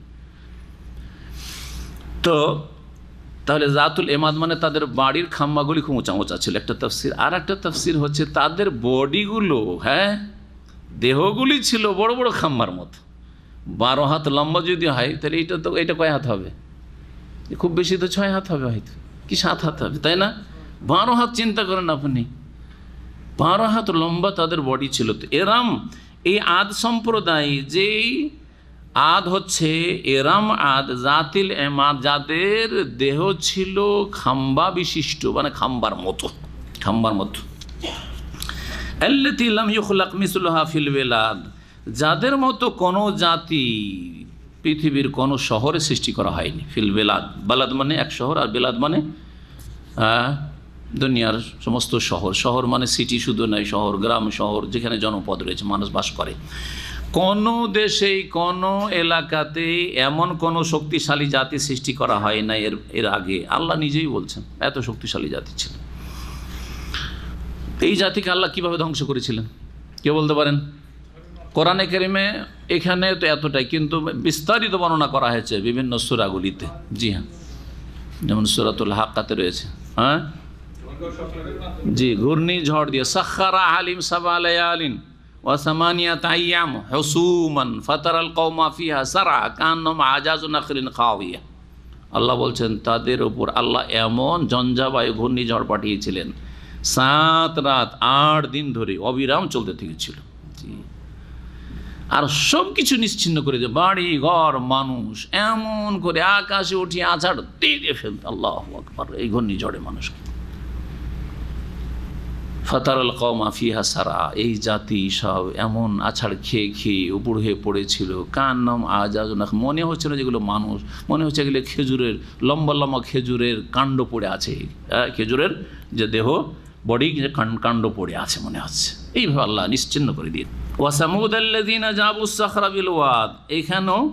A: তো তাহলে জাতুল এমাদ মানে তাদের বাড়ির খাম্বাগুলি খুব উঁচা উঁচা ছিল, একটা তাফসীর। আর একটা তাফসীর হচ্ছে তাদের বডিগুলো, হ্যাঁ, দেহগুলি ছিল বড় বড় খাম্বার মতো। বারো হাত লম্বা যদি হয়, তাহলে এইটা তো এটা কয় হাত হবে? খুব বেশি তো ছয় হাত হবে, হয়তো কি সাত হাত হবে, তাই না? বারো হাত চিন্তা করেন আপনি, বারো হাত লম্বা তাদের বডি ছিল। তো এরাম, এই আদ সম্প্রদায়, যেই আদ হচ্ছে এরাম আদ, জাতিল এমাদ, যাদের দেহ ছিল খাম্বা বিশিষ্ট, মানে খাম্বার মতো, খাম্বার মতো। আল্লাতী লাম ইউখলাক মিসলুহা ফিল বিলাদ, যাদের মতো কোনো জাতি পৃথিবীর কোনো শহরে সৃষ্টি করা হয়নি। ফিল বিলাদ, বালাদ মানে এক শহর, আর বিলাদ মানে দুনিয়ার সমস্ত শহর। শহর মানে সিটি শুধু নয়, শহর, গ্রাম, শহর যেখানে জনপদ রয়েছে, মানুষ বাস করে। কোনো দেশেই কোনো এলাকাতে এমন কোনো শক্তিশালী জাতি সৃষ্টি করা হয় না এর এর আগে। আল্লাহ নিজেই বলছেন এত শক্তিশালী জাতি ছিল। এই জাতিকে আল্লাহ কিভাবে ধ্বংস করেছিলেন কে বলতে পারেন? কোরআনে কারিমে এখানে তো এতটাই, কিন্তু বিস্তারিত বর্ণনা করা হয়েছে বিভিন্ন সূরাগুলিতে। জি হ্যাঁ, যেমন সূরাতুল হাক্কাতে রয়েছে। হ্যাঁ জি, ঘূর্ণিঝড় দিয়ে সাখারা আলিম সাবা লায়ালিন ওয়া সামানিয়াত আইয়াম হুসুমান ফাতারাল কওমা ফিহা সারআ কান্নাম আজাজু নাখরিন খাওয়িয়া। আল্লাহ বলছেন তাদের উপর আল্লাহ এমন ঝঞ্ঝাবায়ু ঘূর্ণিঝড় পাঠিয়েছিলেন, সাত রাত আট দিন ধরে অবিরাম চলতে থেকেছিল। আর সব কিছু নিশ্চিন্ন করে দিয়ে বাড়ি ঘর মানুষ এমন করে আকাশে উঠিয়ে আছাড় দিয়ে ফেলত। আল্লাহু আকবার! এই ঘূর্ণিঝড়ে মানুষকে ফাতারাল কওমা ফিহা সারা, এই জাতি সব এমন আছাড় খেয়ে খেয়ে উপর হয়ে পড়েছিল। কান্নাম আজাজু নাখ, মনে হচ্ছিল যেগুলো মানুষ, মনে হচ্ছে এগুলো খেজুরের লম্বা লম্বা খেজুরের কাণ্ড পড়ে আছে, খেজুরের যে দেহ বডি কাণ্ড পড়ে আছে মনে হচ্ছে। এইভাবে আল্লাহ নিশ্চিন্ন করে দিয়ে। ওয়া সামুদ আল্লাযীনা জাবুস সাখরা বিল ওয়াদ, এখানেও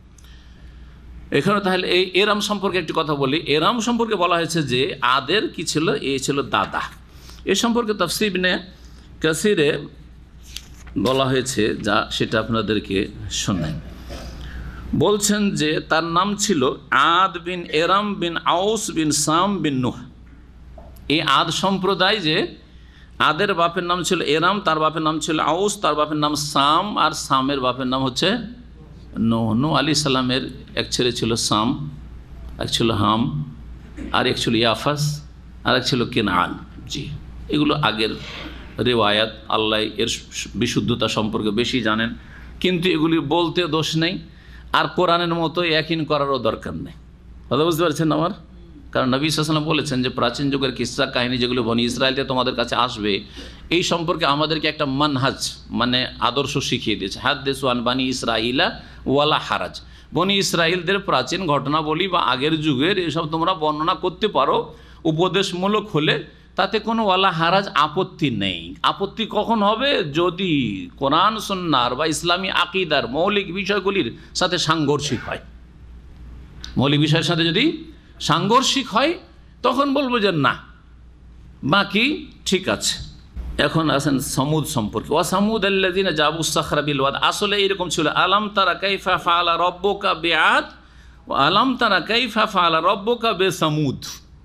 A: এখানে তাহলে এই এরাম সম্পর্কে একটি কথা বলি। এরাম সম্পর্কে বলা হয়েছে যে আদের কি ছিল, এ ছিল দাদা। এ সম্পর্কে তাফসীর ইবনে কাসিরে বলা হয়েছে, যা সেটা আপনাদেরকে শোনাই। বলছেন যে তার নাম ছিল আদ বিন এরাম বিন আউস বিন সাম বিন নূহ। এই আদ সম্প্রদায় যে আদের বাপের নাম ছিল এরাম, তার বাপের নাম ছিল আউস, তার বাপের নাম সাম, আর সামের বাপের নাম হচ্ছে নো। নো আলী সালামের এক ছেলে ছিল সাম, এক ছিল হাম, আর এক ছিল ইয়াফাস, আর এক ছিল কেনান। জি, এগুলো আগের রেওয়ায়াত, আল্লাহ এর বিশুদ্ধতা সম্পর্কে বেশি জানেন, কিন্তু এগুলি বলতে দোষ নেই, আর কোরআনের মতো ইয়াকিন করারও দরকার নেই। কথা বুঝতে পারছেন আমার? কারণ নবী সাল্লাল্লাহু আলাইহি ওয়াসাল্লাম বলেছেন যে প্রাচীন যুগের কিসসা কাহিনী যেগুলো বনি ইসরায়েলতে তোমাদের কাছে আসবে, এই সম্পর্কে আমাদেরকে একটা মানহাজ মানে আদর্শ শিখিয়ে দিয়েছে। হাদ্দিসু আন বানি ইসরাইলা ওয়ালা হারাজ। বনি ইসরায়েলদের প্রাচীন ঘটনাবলী বা আগের যুগের এসব তোমরা বর্ণনা করতে পারো উপদেশমূলক হলে, তাতে কোনো ওয়ালা হারাজ, আপত্তি নেই। আপত্তি কখন হবে? যদি কোরআন সুন্নাহর বা ইসলামী আকীদার মৌলিক বিষয়গুলির সাথে সাংঘর্ষিক হয়। মৌলিক বিষয়ের সাথে যদি সাংঘর্ষিক হয় তখন বলবো যে না, বাকি ঠিক আছে। এখন আসেন সামুদ সম্পর্কে। ওয়া সামুদ আল্লাযিনা জাবুস সাখরা বিল ওয়াদ। আসলে এরকম ছিল, আলাম তারা কাইফা ফাআলা রাব্বুকা বিআদ ওয়া আলাম তারা কাইফা ফাআলা রাব্বুকা বিসামুদ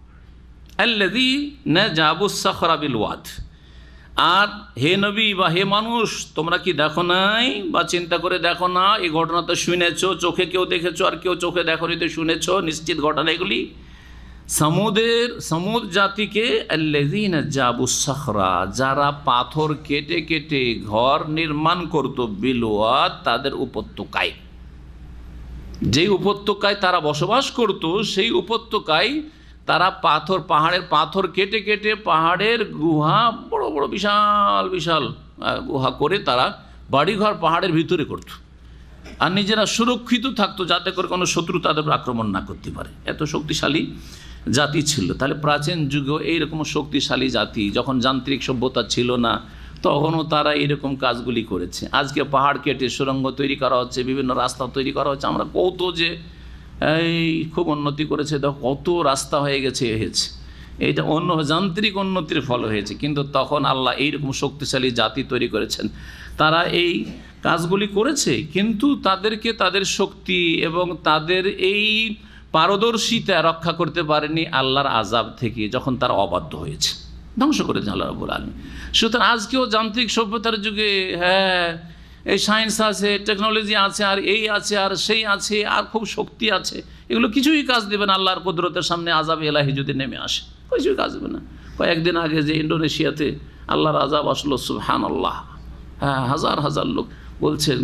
A: আল্লাযিনা জাবুস সাখরা বিল ওয়াদ। আর হে নবী বা হে মানুষ, তোমরা কি দেখো নাই বা চিন্তা করে দেখো না? এই ঘটনা তো শুনেছো, চোখে কেউ দেখেছো, আর কেউ চোখে দেখোনি তো শুনেছো নিশ্চিত ঘটনা এগুলি। সামুদের সামুদ জাতিকে আল্লাযিনা জাবুস সাখরা, যারা পাথর কেটে কেটে ঘর নির্মাণ করত, বিল ওয়াদ, তাদের উপত্যকায়। যেই উপত্যকায় তারা বসবাস করত সেই উপত্যকায় তারা পাথর, পাহাড়ের পাথর কেটে কেটে পাহাড়ের গুহা, বড় বড় বিশাল বিশাল গুহা করে তারা বাড়িঘর পাহাড়ের ভিতরে করত, আর নিজেরা সুরক্ষিত থাকতো যাতে করে কোনো শত্রু তাদের আক্রমণ না করতে পারে। এত শক্তিশালী জাতি ছিল। তাহলে প্রাচীন যুগেও এইরকম শক্তিশালী জাতি, যখন যান্ত্রিক সভ্যতা ছিল না তখনও তারা এরকম কাজগুলি করেছে। আজকে পাহাড় কেটে সুড়ঙ্গ তৈরি করা হচ্ছে, বিভিন্ন রাস্তা তৈরি করা হচ্ছে, আমরা কত যে এই খুব উন্নতি করেছে, দেখো কত রাস্তা হয়ে গেছে হয়েছে, এইটা অন্য যান্ত্রিক উন্নতির ফল হয়েছে। কিন্তু তখন আল্লাহ এইরকম শক্তিশালী জাতি তৈরি করেছেন, তারা এই কাজগুলি করেছে, কিন্তু তাদেরকে তাদের শক্তি এবং তাদের এই পারদর্শিতা রক্ষা করতে পারেনি আল্লাহর আযাব থেকে, যখন তারা অবাধ্য হয়েছে, ধ্বংস করেছেন আল্লাহ রাব্বুল আলামিন। সুতরাং আজকেও যান্ত্রিক সভ্যতার যুগে হ্যাঁ এই সায়েন্স আছে, টেকনোলজি আছে, আর এই আছে, আর সেই আছে, আর খুব শক্তি আছে, এগুলো কিছুই কাজ দেবে না আল্লাহর কুদরতের সামনে আযাব এলাহি যদি নেমে আসে, কিছুই কাজ দেবে না। কয়েকদিন আগে যে ইন্ডোনেশিয়াতে আল্লাহর আযাব আসলো, সুবহানাল্লাহ, হ্যাঁ হাজার হাজার লোক বলছেন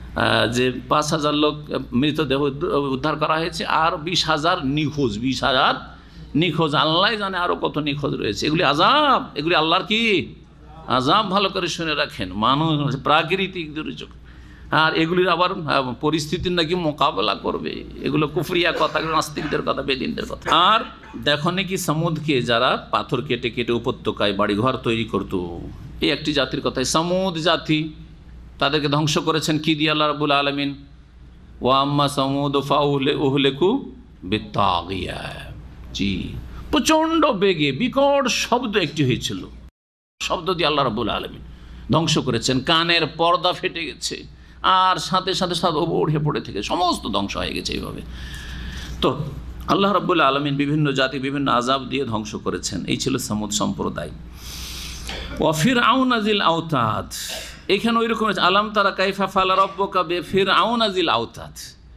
A: যে পাঁচ হাজার লোক মৃতদেহ উদ্ধার করা হয়েছে, আর বিশ হাজার নিখোঁজ, বিশ হাজার নিখোঁজ, আল্লাহ জানে আরও কত নিখোঁজ রয়েছে। এগুলি আযাব, এগুলি আল্লাহর কি আযাব, ভালো করে শুনে রাখেন। মানুষ প্রাকৃতিক দুর্যোগ, আর এগুলির আবার পরিস্থিতির নাকি মোকাবেলা করবে, এগুলো কুফরিয়া কথা, নাস্তিকদের কথা, বেদিনদের কথা। আর দেখো নাকি সামুদকে, যারা পাথর কেটে কেটে উপত্যকায় বাড়িঘর তৈরি করতো, এই একটি জাতির কথাই সামুদ জাতি, তাদেরকে ধ্বংস করেছেন কি দিয়ে আল্লাহ রাব্বুল আলামিন? ওয়া আম্মা সামুদ ফাউহলিকু বিত্তাগিয়া। জি, প্রচণ্ড বেগে বিকট শব্দ একটি হয়েছিল, শব্দ দিয়ে আল্লাহ রাব্বুল আলামিন ধ্বংস করেছেন। কানের পর্দা ফেটে গেছে, আর সাথে সাথে সাথে ওড়ে পড়ে থেকে সমস্ত ধ্বংস হয়ে গেছে এইভাবে। তো আল্লাহ রাব্বুল আলামিন বিভিন্ন জাতি বিভিন্ন আযাব দিয়ে ধ্বংস করেছেন। এই ছিল সামুদ সম্প্রদায়। ওয়া ফিরআউন যিল আওতাদ, এখানে ওই রকম আলাম তারা কাইফা ফাআলা রাব্বুকা বিফিরআউন যিল আওতাদ।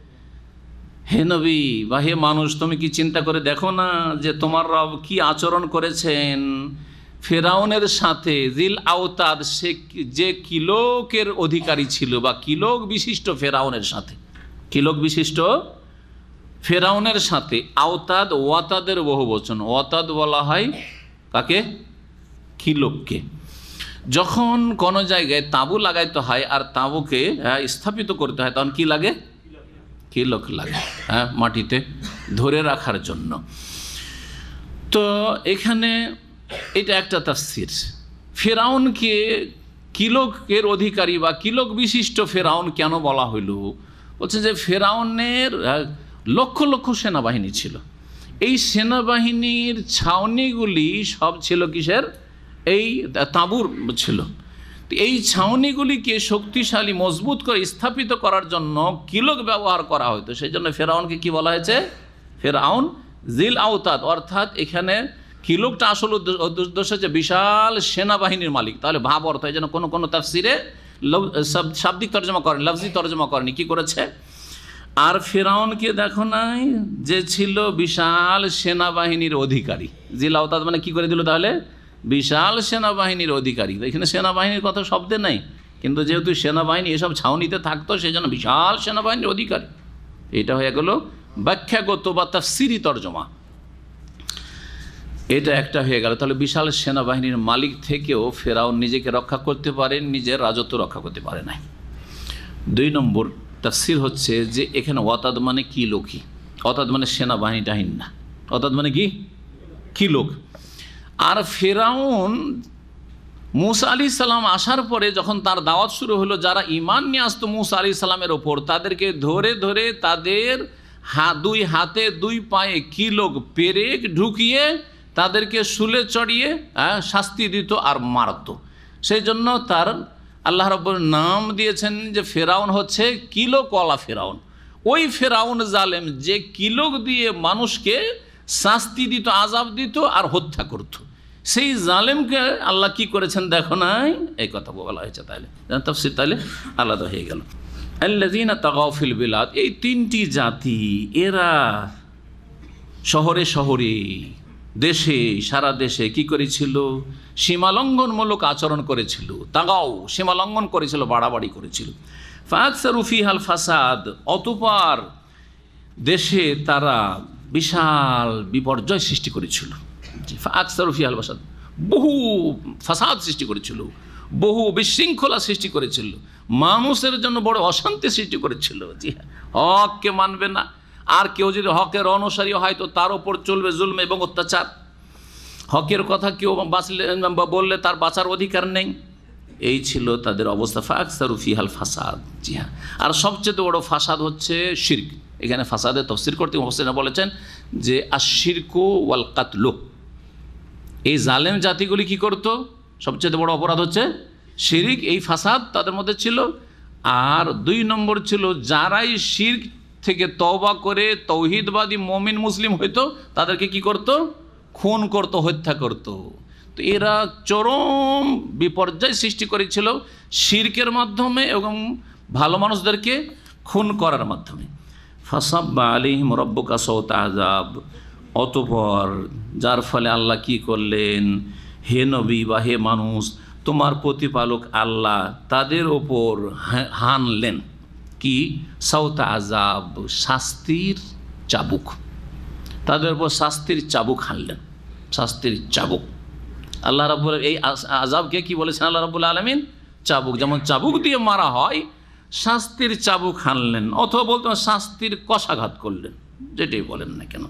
A: হে নবী বা হে মানুষ, তুমি কি চিন্তা করে দেখো না যে তোমার রব কি আচরণ করেছেন ফেরাউনের সাথে? জিল আওতাদ, সে যে কিলোকের অধিকারী ছিল বা কিলোক বিশিষ্ট ফেরাউনের সাথে, কিলোক বিশিষ্ট ফেরাউনের সাথে। আওতাদ ওয়াতাদের বহু বচন, ওয়াতাদ বলা হয় কাকে? কিলোককে। যখন কোনো জায়গায় তাঁবু লাগাইতে হয় আর তাঁবুকে স্থাপিত করতে হয় তখন কি লাগে? কিলোক লাগে, হ্যাঁ, মাটিতে ধরে রাখার জন্য। তো এখানে এটা একটা তাফসীর। ফেরাউনকে কিলোকের অধিকারী বা কিলোক বিশিষ্ট ফেরাউন কেন বলা হইল? বলছে যে ফেরাউনের লক্ষ লক্ষ সেনাবাহিনী ছিল, এই সেনাবাহিনীর ছাউনিগুলি সব ছিল কিসের? এই তাঁবুর ছিল। এই ছাউনিগুলিকে শক্তিশালী মজবুত করে স্থাপিত করার জন্য কিলোক ব্যবহার করা হতো। সেই জন্য ফেরাউনকে কি বলা হয়েছে? ফেরাউন জিল আওতাদ, অর্থাৎ এখানে কিলোকটা আসল উদ্দেশ্য হচ্ছে বিশাল সেনাবাহিনীর মালিক। তাহলে ভাব অর্থ হয় যেন কোনো কোনো তাফসিরে শাব্দিক তর্জমা করেন, লফজি তর্জমা করেনি, কি করেছে? আর ফেরাউনকে দেখো নাই যে ছিল বিশাল সেনাবাহিনীর অধিকারী, জিলাওতাদ মানে কি করে দিল তাহলে? বিশাল সেনাবাহিনীর অধিকারী। এখানে সেনাবাহিনীর কথা শব্দে নাই, কিন্তু যেহেতু সেনাবাহিনী এসব ছাউনিতে থাকতো সেই জন্য বিশাল সেনাবাহিনীর অধিকারী। এটা হয়ে গেল ব্যাখ্যাগত বা তাফসিরি তর্জমা, এটা একটা হয়ে গেল। তাহলে বিশাল সেনাবাহিনীর মালিক থেকেও ফেরাউন নিজেকে রক্ষা করতে পারেন, নিজের রাজত্ব রক্ষা করতে পারে নাই। দুই নম্বর তাফসির হচ্ছে যে এখানে ওয়াতাদ মানে কি লোকই, অতাদ মানে সেনাবাহিনীটাহীন না, অতাদ মানে কি কি লোক। আর ফেরাউন মুসা আলী সাল্লাম আসার পরে যখন তার দাওয়াত শুরু হলো, যারা ইমান নিয়ে আসতো মুসা আলী সাল্লামের ওপর, তাদেরকে ধরে ধরে তাদের হা দুই হাতে দুই পায়ে কিলোক পেরেক ঢুকিয়ে তাদেরকে শুলে চড়িয়ে শাস্তি দিত আর মারত। সেই জন্য তার আল্লাহ রাব্বুল নাম দিয়েছেন যে ফেরাউন হচ্ছে কিলোকওয়ালা ফেরাউন। ওই ফেরাউন জালেম যে কিলোক দিয়ে মানুষকে শাস্তি দিত, আযাব দিত আর হত্যা করত, সেই জালেমকে আল্লাহ কি করেছেন দেখো নাই, এই কথা বলা হয়েছে। তাইলে তাফসীর তাইলে আলাদা হয়ে গেল। আল্লাযীনা তাগাও ফিল বিলাদ, এই তিনটি জাতি এরা শহরে শহরে দেশে সারা দেশে কি করেছিল? সীমালঙ্ঘনমূলক আচরণ করেছিল। তাগাও সীমালঙ্ঘন করেছিল, বাড়াবাড়ি করেছিল। ফাকসারু ফিহাল ফাসাদ, অতঃপর দেশে তারা বিশাল বিপর্যয় সৃষ্টি করেছিল। ফাকসারু ফিহাল ফাসাদ, বহু ফাসাদ সৃষ্টি করেছিল, বহু বিশৃঙ্খলা সৃষ্টি করেছিল, মানুষের জন্য বড় অশান্তি সৃষ্টি করেছিল। জি হ্যাঁ, হককে মানবে না, আর কেউ যদি হকের অনুসারী হয় তো তার ওপর চলবে জুলম এবং অত্যাচার। হকের কথা কেউ বাঁচলে বললে তার বাঁচার অধিকার নেই। এই ছিল তাদের অবস্থা। ফাকসারু ফিহাল ফাসাদ। জি হ্যাঁ, আর সবচেয়ে বড় ফাসাদ হচ্ছে শিরক। এখানে ফাসাদের তাফসীর করতে মুফাসসিররা বলেছেন যে আশ-শিরকু ওয়াল কাতলু, এই জালেম জাতিগুলি কি করত? সবচেয়ে বড় অপরাধ হচ্ছে শিরক, এই ফাসাদ তাদের মধ্যে ছিল। আর দুই নম্বর ছিল যারাই শিরক থেকে তওবা করে তৌহিদবাদী মুমিন মুসলিম হইতো তাদেরকে কি করত? খুন করত, হত্যা করত। তো এরা চরম বিপর্যয় সৃষ্টি করেছিল শিরকের মাধ্যমে এবং ভালো মানুষদেরকে খুন করার মাধ্যমে। ফাসাব্বা আলাইহিম রাব্বুকা সাওতা আযাব, অতঃপর যার ফলে আল্লাহ কি করলেন? হে নবী বা হে মানুষ, তোমার প্রতিপালক আল্লাহ তাদের ওপর হানলেন কি? সাওতা আযাব, শাস্তির চাবুক। তাদের উপর শাস্তির চাবুক হানলেন, শাস্তির চাবুক। আল্লাহ রাব্বুল এই আযাবকে কি বলেছেন আল্লাহ রাব্বুল আলামিন? চাবুক। যেমন চাবুক দিয়ে মারা হয়, শাস্তির চাবুক হানলেন, অথবা বলতে শাস্তির কষাঘাত করলেন, যেটাই বলেন না কেন।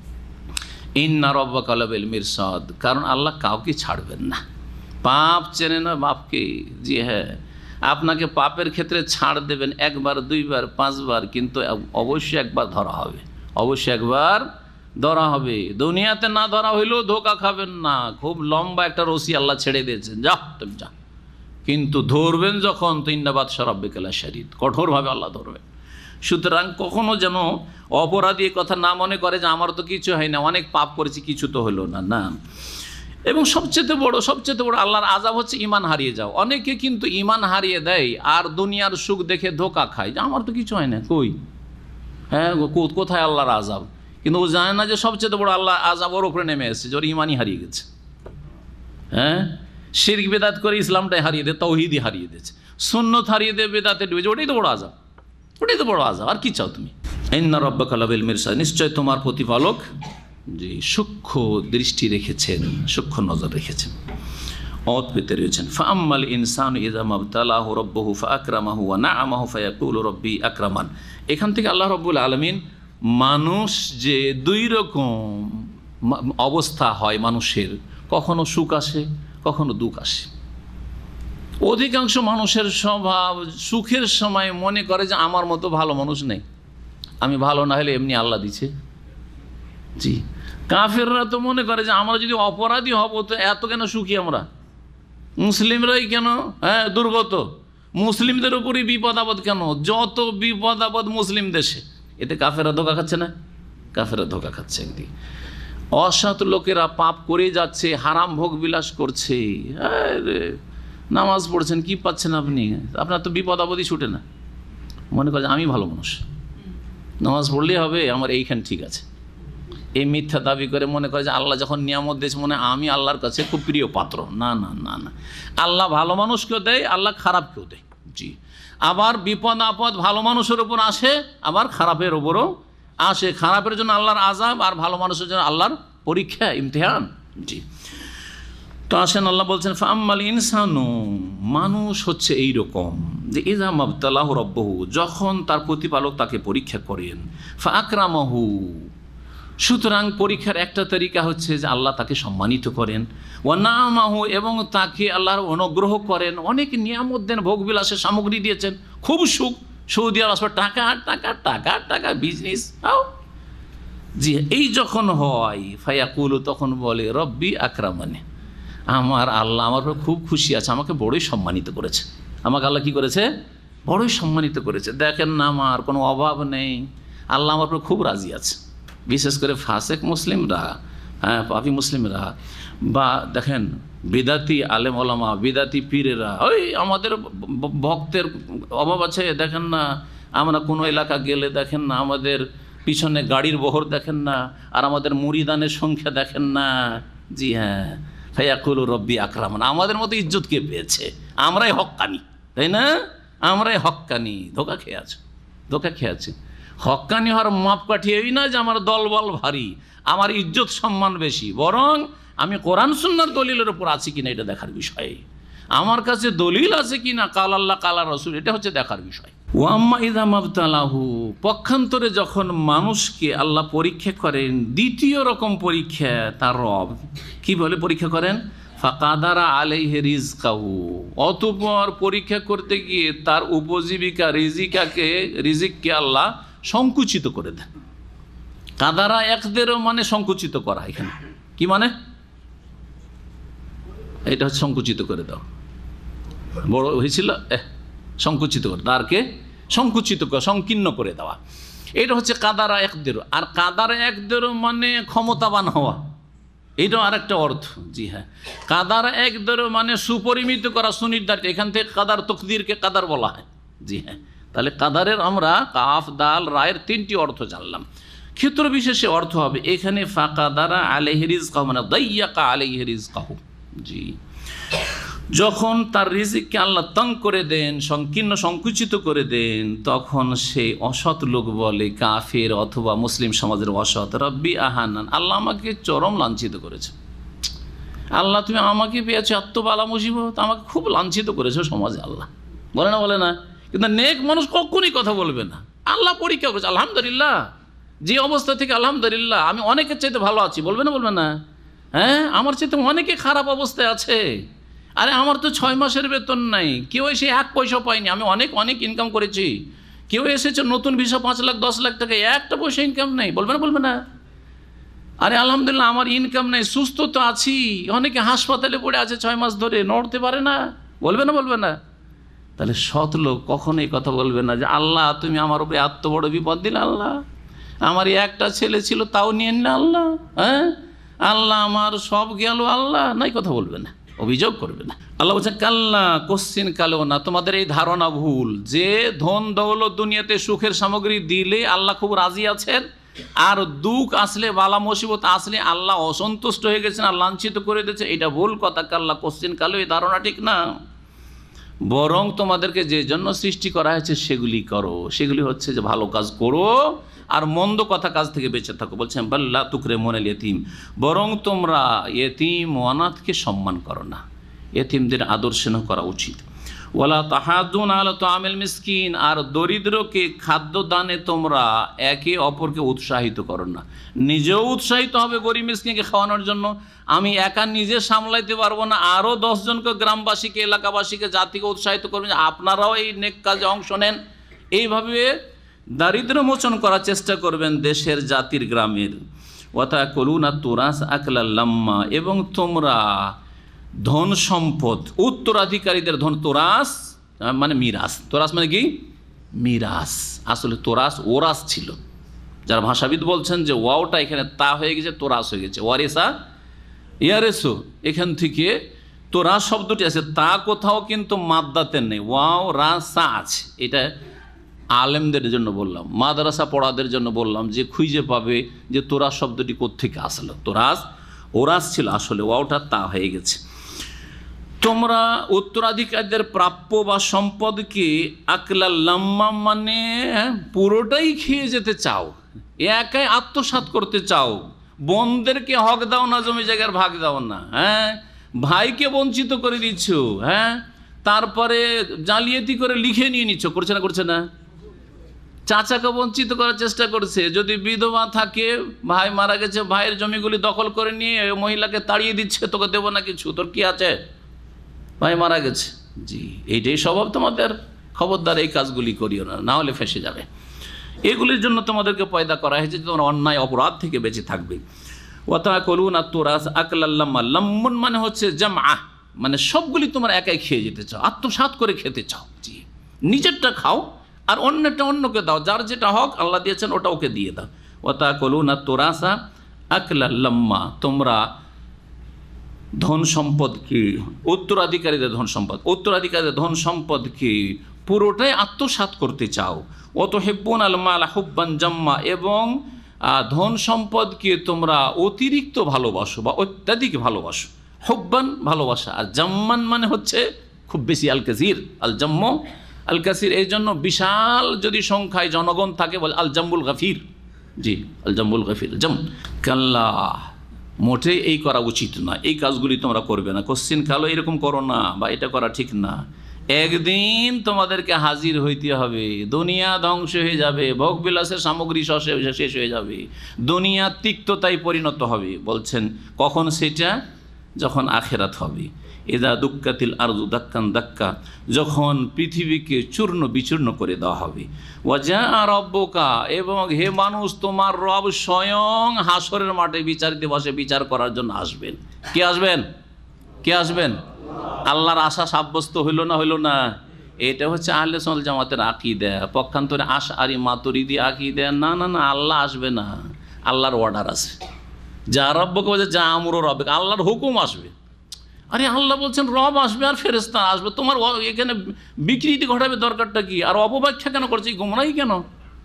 A: ইন্না রাব্বাকা লাবিল মিরসাদ, কারণ আল্লাহ কাউকে ছাড়বেন না। পাপ চেনে না বাপকে। জি হ্যাঁ, আপনাকে পাপের ক্ষেত্রে ছাড় দেবেন একবার, দুইবার, পাঁচবার, কিন্তু অবশ্যই একবার ধরা হবে, অবশ্যই একবার ধরা হবে। দুনিয়াতে না ধরা হইলেও ধোকা খাবেন না, খুব লম্বা একটা রশি আল্লাহ ছেড়ে দিয়েছেন, যা তুমি যা। কিন্তু ধরবেন যখন, তো ইন্নাবাদ শরাব্বিকালা শরীদ, কঠোরভাবে আল্লাহ ধরবেন। সুতরাং কখনো যেন অপরাধী কথা না মনে করে যে আমার তো কিছু হয় না, অনেক পাপ করেছি, কিছু তো হলো না, না। এবং সবচেয়ে বড় সবচেয়ে বড় আল্লাহর আযাব হচ্ছে ইমান হারিয়ে যাও। অনেকে কিন্তু ইমান হারিয়ে দেয় আর দুনিয়ার সুখ দেখে ধোকা খায় যে আমার তো কিছু হয় না, কই হ্যাঁ কোথায় আল্লাহর আযাব? কিন্তু ও জানে না যে সবচেয়ে বড় আল্লাহ আযাব ওর উপরে নেমে এসেছে, যে ওর ইমানই হারিয়ে গেছে। হ্যাঁ, শিরক বেদাত করে ইসলামটাই হারিয়ে দেয়, তাওহীদই হারিয়ে দিয়েছে, সুন্নত হারিয়ে দেয়, বেদাতে ডুবেছে। ওটাই তো বড় আযাব, ওটাই তো বড় আযাব। আর কি চাও তুমি? ইন্না রাব্বাকা লাবিল মিরসাদ, নিশ্চয় তোমার প্রতিপালক যে সূক্ষ্ম দৃষ্টি রেখেছেন, সূক্ষ্ম নজর রেখেছেন, অত পেতে রয়েছেন। ফাআম্মাল ইনসানু ইযা মাবতালাহু রাব্বুহু ফাআকরামাহু ওয়া না'আমাহু ফায়াকুলু রাব্বি আকরামান। এখান থেকে আল্লাহ রাব্বুল আলামিন মানুষ যে দুই রকম অবস্থা হয় মানুষের, কখনো সুখ আসে, কখনো দুঃখ আসে। অধিকাংশ মানুষের স্বভাব সুখের সময় মনে করে যে আমার মতো ভালো মানুষ নেই, আমি ভালো না হলে এমনি আল্লাহ দিছে। জি, কাফেররা তো মনে করে যে আমরা যদি অপরাধী হব তো এত কেন সুখী আমরা, মুসলিমরাই কেন হ্যাঁ দুর্গত, মুসলিমদের উপরই বিপদ আপদ কেন, যত বিপদ আপদ মুসলিম দেশে। এতে কাফেররা ধোকা খাচ্ছে না? কাফেররা ধোকা খাচ্ছে একদিকে। অসৎ লোকেরা পাপ করে যাচ্ছে, হারাম ভোগ বিলাস করছে, নামাজ পড়ছেন, কি পাচ্ছেন আপনি? আপনার তো বিপদ আপদই ছুটে না, মনে করেন আমি ভালো মানুষ, নামাজ পড়লেই হবে, আমার এইখান ঠিক আছে, এই মিথ্যা দাবি করে মনে করে যে আল্লাহ যখন নিয়ামত দিয়েছে মনে আমি আল্লাহর কাছে খুব প্রিয় পাত্র। না না না না, আল্লাহ ভালো মানুষকেও দেয়, আল্লাহ খারাপকেও দেয়। জি, আবার বিপদ আপদ ভালো মানুষের উপর আসে, আবার খারাপের উপরও আসে। খারাপের জন্য আল্লাহর আযাব, আর ভালো মানুষের জন্য আল্লাহর পরীক্ষা, ইমতিহান। জি, তো আসেন আল্লাহ বলছেন ফাআম্মাল ইনসানু, মানুষ হচ্ছে এইরকম যে ইযা মাবতালাহু রাব্বুহু, যখন তার প্রতিপালক তাকে পরীক্ষা করেন, ফাআকরামাহু, সুতরাং পরীক্ষার একটা তরিকা হচ্ছে যে আল্লাহ তাকে সম্মানিত করেন, ওয়া নামাহু, এবং তাকে আল্লাহর অনুগ্রহ করেন, অনেক নিয়ামত দেন, ভোগবিলাসের সামগ্রী দিয়েছেন, খুব সুখ, সৌদি আরব টাকা টাকা টাকা টাকা বিজনেস। জি, এই যখন হয় ফায়াকুলু, তখন বলে রব্বি আকরামানি, আমার আল্লাহ আমার উপর খুব খুশি আছে, আমাকে বড়ই সম্মানিত করেছে। আমাকে আল্লাহ কি করেছে? বড়ই সম্মানিত করেছে। দেখেন না, আমার কোনো অভাব নেই, আল্লাহ আমার উপর খুব রাজি আছে। বিশেষ করে ফাসেক মুসলিমরা, হ্যাঁ পাপি মুসলিমরা, বা দেখেন বিদাতি আলেম ওলামা, বিদাতি পীরেরা, ওই আমাদের ভক্তের অভাব আছে, দেখেন না আমরা কোনো এলাকা গেলে দেখেন না আমাদের পিছনে গাড়ির বহর দেখেন না, আর আমাদের মুরিদানের সংখ্যা দেখেন না। জি হ্যাঁ, ফায়াকুলু রব্বি আকরামান, আমাদের মতো ইজ্জত কে পেয়েছে? আমরাই হক্কানি, তাই না? আমরাই হক্কানি। ধোকা খেয়ে আছে, ধোকা খেয়ে আছে। হক্কানি হওয়ার মাপকাঠি এই না যে আমার দলবল ভারী, আমার ইজ্জত সম্মান বেশি, বরং আমি কোরআন সুন্নাহর দলিলের উপর আছি কিনা এটা দেখার বিষয়। আমার কাছে দলিল আছে কিনা, কাল আল্লাহ কাল রাসূল, এটা হচ্ছে দেখার বিষয়। ওয়া আম্মা ইযা মাবতালাহু, পক্ষান্তরে যখন মানুষকে আল্লাহ পরীক্ষা করেন, দ্বিতীয় রকম পরীক্ষা তার রব কি বলে পরীক্ষা করেন? ফাকাদারা আলাইহি রিজকাহু, অতঃপর পরীক্ষা করতে গিয়ে তার উপজীবিকা রিজিকাকে রিজিককে আল্লাহ সংকুচিত করে দেন। কাদারা একদেরও মানে সংকুচিত করা, এখানে কি মানে? এটা হচ্ছে সংকুচিত করে দাও, বড় হয়েছিল সংকুচিত করে, তারকে সংকুচিত করে সংকীর্ণ করে দেওয়া, এটা হচ্ছে কাদারা একদেরও। আর কাদারা একদেরও মানে ক্ষমতাবান হওয়া, এইটাও আর একটা অর্থ। জি হ্যাঁ, কাদার এক দরও মানে সুপরিমিত করা, সুনির্ধারিত, এখান থেকে কাদার তকদিরকে কাদার বলা হয়। জি হ্যাঁ, তাহলে কাদারের আমরা কাফ দাল রায়ের তিনটি অর্থ জানলাম। ক্ষেত্র বিশেষে অর্থ হবে এখানে ফাকাদারা আলাইহি রিজকাহু মানে দাইয়াকা আলাইহি রিজকাহু। জি, যখন তার রিজিককে আল্লাহ তং করে দেন, সংকীর্ণ সংকুচিত করে দেন, তখন সে অসৎ লোক বলে, কাফের অথবা মুসলিম সমাজের অসৎ, রব্বি আহানান, আল্লাহ আমাকে চরম লাঞ্ছিত করেছে, আল্লাহ তুমি আমাকে পেয়েছো এত বালা মুসিবত, আমাকে খুব লাঞ্ছিত করেছো সমাজে। আল্লাহ বলে না, বলে না? কিন্তু নেক মানুষ কখনই কথা বলবে না। আল্লাহ পরীক্ষা করেছে, আলহামদুলিল্লাহ, যে অবস্থা থেকে আলহামদুলিল্লাহ আমি অনেকের চাইতে ভালো আছি, বলবে না, বলবে না? হ্যাঁ, আমার চাইতে অনেকে খারাপ অবস্থায় আছে। আরে আমার তো ছয় মাসের বেতন নাই, কেউ এসে এক পয়সা পায়নি, আমি অনেক অনেক ইনকাম করেছি। কেউ এসেছে নতুন ভিসা পাঁচ লাখ দশ লাখ টাকা, একটা পয়সা ইনকাম নেই, বলবে না, বলবে না? আরে আলহামদুলিল্লাহ আমার ইনকাম নেই, সুস্থ তো আছি, অনেকে হাসপাতালে পড়ে আছে ছয় মাস ধরে, নড়তে পারে না, বলবে না, বলবে না? তাহলে সৎ লোক কখনো এই কথা বলবে না যে আল্লাহ তুমি আমার উপরে এত বড় বিপদ দিলে, আল্লাহ আমার একটা ছেলে ছিল তাও নিয়ে নিলে, আল্লাহ হ্যাঁ আল্লাহ আমার সব গেল, আল্লাহ নাই, কথা বলবে না, অভিযোগ করবে না। আল্লাহ বলছেন কাল্লা, কোশ্চিন কালেও না, তোমাদের এই ধারণা ভুল যে ধন দৌলত দুনিয়াতে সুখের সামগ্রী দিলে আল্লাহ খুব রাজি আছেন, আর দুঃখ আসলে বালা মুসিবত আসলে আল্লাহ অসন্তুষ্ট হয়ে গেছেন আর লাঞ্ছিত করে দিয়েছে, এটা ভুল কথা। কাল্লা, কোশ্চিন কালেও এই ধারণা ঠিক না, বরং তোমাদেরকে যে জন্য সৃষ্টি করা হয়েছে সেগুলি করো, সেগুলি হচ্ছে যে ভালো কাজ করো আর মন্দ কথা কাজ থেকে বেঁচে থাকো। বলছেন বাল্লা তুকরে মনেল ইয়তিম, বরং তোমরা ইয়তিম ও অনাথকে সম্মান করো না, ইয়তিমদের আদর স্নেহ করা উচিত। ওয়ালা তাহাদুন আলা তাআমিল মিসকিন, আর দরিদ্রকে খাদ্য দানে তোমরা একে অপরকে উৎসাহিত করো না। নিজেও উৎসাহিত হবে গরিব মিসকিনকে খাওয়ানোর জন্য, আমি একা নিজে সামলাইতে পারবো না, আরও দশজনকে গ্রামবাসীকে এলাকাবাসীকে জাতিকে উৎসাহিত করবেন আপনারাও এই নেক কাজে অংশ নেন। এইভাবে দারিদ্র মোচন করার চেষ্টা করবেন দেশের, জাতির, গ্রামের। ওয়াতা কলুনা তুরাস আকলা লাম্মা, এবং তোমরা ধন সম্পদ উত্তরাধিকারীদের ধন, তোরাস মানে মিরাস, তোরাস মানে কি মিরাস, আসলে তোরাস ওরাস ছিল, যারা ভাষাবিদ বলছেন যে ওয়াওটা এখানে তা হয়ে গেছে, তোরাস হয়ে গেছে। ওয়ারেসা ইয়ারেসো, এখান থেকে তোরা শব্দটি আছে, তা কোথাও কিন্তু মাদ্দাতে নেই, ওয়াও রাসা আছে। এটা আলেমদের জন্য বললাম, মাদ্রাসা পড়াদের জন্য বললাম, যে খুঁজে পাবে যে তোরা শব্দটি কোত্থেকে আসলো। তোরাস ওরাস ছিল আসলে, ওয়াওটা তা হয়ে গেছে। তোমরা উত্তরাধিকারীদের প্রাপ্য বা সম্পদকে আকলা লাম্মা মানে পুরোটাই খেয়ে যেতে চাও, একাই আত্মসাৎ করতে চাও। বোনদেরকে হক দাও না, জমি জায়গার ভাগ দাও না, হ্যাঁ, ভাইকে বঞ্চিত করে দিচ্ছ, হ্যাঁ, তারপরে জালিয়াতি করে লিখে নিয়ে নিচ্ছ, করছে না করছে না? চাচাকে বঞ্চিত করার চেষ্টা করছে, যদি বিধবা থাকে, ভাই মারা গেছে, ভাইয়ের জমিগুলি দখল করে নিয়ে মহিলাকে তাড়িয়ে দিচ্ছে, তোকে দেবো না কিছু, তোর কি আছে, ভাই মারা গেছে। জি, এইটাই স্বভাব তোমাদের, খবরদার এই কাজগুলি করিও না, না হলে ফেঁসে যাবে। এগুলির জন্য তোমাদেরকে পয়দা করা হয়েছে যে তোমরা অন্যায় অপরাধ থেকে বেঁচে থাকবে। ওয়াতা করুন আত্মরাস আকলাল্লাম্মা, লাম্মুন মানে হচ্ছে জামআ, মানে সবগুলি তোমরা একাই খেয়ে যেতে চাও, আত্মসাৎ করে খেতে চাও। জি, নিজেরটা খাও আর অন্যটা অন্যকে দাও, যার যেটা হক আল্লাহ দিয়েছেন ওটা ওকে দিয়ে দাও। ওয়াতা করুন আত্মরাসা আকলাল্লাম্মা, তোমরা ধন সম্পদকে, উত্তরাধিকারীদের ধন সম্পদ, উত্তরাধিকারীদের ধন সম্পদকে পুরোটাই আত্মসাৎ করতে চাও। অত হেব্বুন আল মাল হুব্বান জাম্মা, এবং ধন সম্পদকে তোমরা অতিরিক্ত ভালোবাসো বা অত্যাধিক ভালোবাসো। হুব্বান ভালোবাসা, আর জাম্মান মানে হচ্ছে খুব বেশি, আল কাসির, আল জাম্ম আল কাসির। এই জন্য বিশাল যদি সংখ্যায় জনগণ থাকে বলে আল জাম্বুল গাফির। জি, আল জাম্বুল গাফির। জাম কাল্লা, মোটেই এই করা উচিত না, এই কাজগুলি তোমরা করবে না, কোশ্চিন কালো এরকম করো না, বা এটা করা ঠিক না। একদিন তোমাদেরকে হাজির হইতে হবে, দুনিয়া ধ্বংস হয়ে যাবে, ভোগবিলাসের সামগ্রী শেষ হয়ে যাবে, দুনিয়া তিক্ততায় পরিণত হবে। বলছেন কখন সেটা? যখন আখেরাত হবে। এদা দুক্কাতিল আরজু দাক্কান দাক্কা, যখন পৃথিবীকে চূর্ণ বিচূর্ণ করে দেওয়া হবে। ওয়াজা রব্বুকা, এবং হে মানুষ তোমার রব স্বয়ং হাসরের মাঠে বিচার দিবসে বিচার করার জন্য আসবেন। কে আসবেন? কে আসবেন? আল্লাহর আশা সাব্যস্ত হইল না হইল না? এটা হচ্ছে আহলে সুন্নাত জামাতের আকীদা। পক্ষান্তরে আশআরী মাতুরিদি আকীদা, না না না, আল্লাহ আসবে না, আল্লাহর অর্ডার আছে। যা রব্বকে বলছে যা আমরও রব্বে, আল্লাহর হুকুম আসবে। আরে আল্লাহ বলছেন রব আসবে আর ফেরেশতা আসবে, তোমার এখানে বিকৃতি ঘটাবে দরকারটা কি? আর অপব্যাখ্যা কেন করছে, গোমরাহি কেন?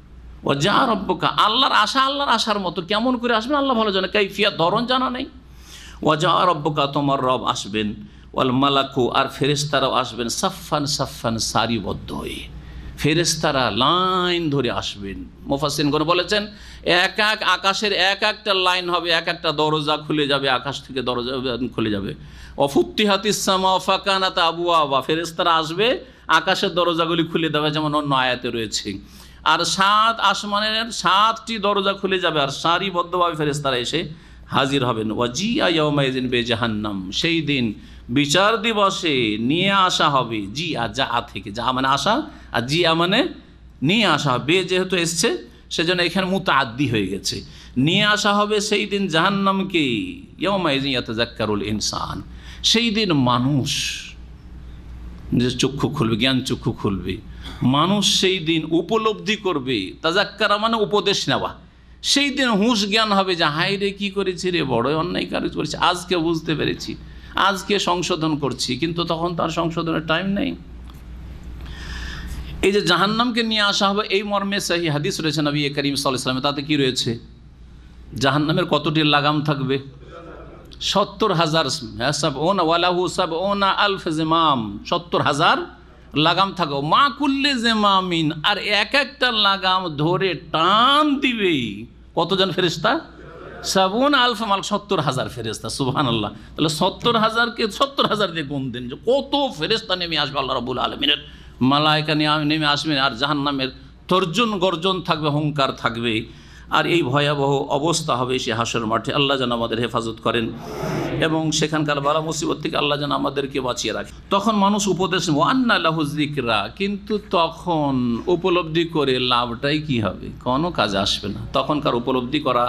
A: ও যা রব্বকা, আল্লাহর আশা আল্লাহর আশার মতো, কেমন করে আসবেন আল্লাহ ভালো জানে, কাইফিয়াত ধরন জানা নেই। ও যা রব্বকা, তোমার রব আসবেন, ওয়াল মালাকু, আর ফেরেশতারাও আসবেন, সাফফান সাফফান, সারিবদ্ধ হয়ে ফেরেশতারা লাইন ধরে আসবেন। মুফাসসিরগণ বলেছেন এক এক আকাশের এক একটা লাইন হবে, এক একটা দরজা খুলে যাবে, আকাশ থেকে দরজা খুলে যাবে। অফুত্তিহাতিস সামা ফাকানাত আবওয়াবা, ফেরেশতারা আসবে, আকাশের দরজাগুলি খুলে দেবে, যেমন অন্য আয়াতে রয়েছে। আর সাত আসমানের সাতটি দরজা খুলে যাবে, আর সারিবদ্ধভাবে ফেরেশতারা এসে হাজির হবেন। ওয়াজিআ ইয়াউমাইযিন বিজাহান্নাম, সেই দিন বিচার দিবসে নিয়ে আসা হবে, জি আর যা আ থেকে, যা মানে আসা, আর জি আ মানে নিয়ে আসা হবে। বে যেহেতু এসছে সেজন্য এখানে মুতাআদ্দি হয়ে গেছে। নিয়ে আসা হবে সেই দিন জাহান্নামকে, ইয়াউমাইযিন ইয়াতাযাক্কারুল ইনসান, সেই দিন মানুষ যে চক্ষু খুলবে, জ্ঞান চক্ষু খুলবে, মানুষ সেই দিন উপলব্ধি করবে। তাযাক্কারা মানে উপদেশ নেওয়া। সেই দিন হুঁশ জ্ঞান হবে যে হায় রে কী করেছি রে, বড়ই অন্যায় কাজ করেছি, আজকে বুঝতে পেরেছি, আজকে সংশোধন করছি, কিন্তু তখন তার সংশোধনের টাইম নেই। এই যে জাহান্নামকে নিয়ে আসা হবে, এই মর্মে সহিহ হাদিস রয়েছে নবী করিম সাল্লাল্লাহু আলাইহি ওয়াসাল্লাম। তাতে কি রয়েছে? জাহান্নামের কতটি লাগাম থাকবে? সত্তর হাজার, সাবউনা ওয়ালাহু সাবউনা আলফ জিমাম, সত্তর হাজার লাগাম থাকবে। মা কুল্লি জিমামিন, আর এক একটা লাগাম ধরে টান দিবে কতজন ফেরেশতা? সাবুন আলফ মাল, সত্তর হাজার ফেরেশতা। সুবহানাল্লাহ। তাহলে সত্তর হাজারকে সত্তর হাজার দিয়ে গুণ দেন, যে কত ফেরেশতা নেমে আসবে আল্লাহ রাব্বুল আলামিনের, মালায়েকা নেমে আসবে, আর জাহান্নামের তর্জন গর্জন থাকবে, হুঙ্কার থাকবে, আর এই ভয়াবহ অবস্থা হবে সে হাসর মাঠে। আল্লাহ যেন আমাদের হেফাজত করেন এবং সেখানকার বালা মুসিবত থেকে আল্লাহ যেন আমাদেরকে বাঁচিয়ে রাখে। তখন মানুষ উপদেশ, ওয়ান্না লাহু যিকরা, কিন্তু তখন উপলব্ধি করে লাভটাই কি হবে? কোনো কাজে আসবে না। তখনকার উপলব্ধি করা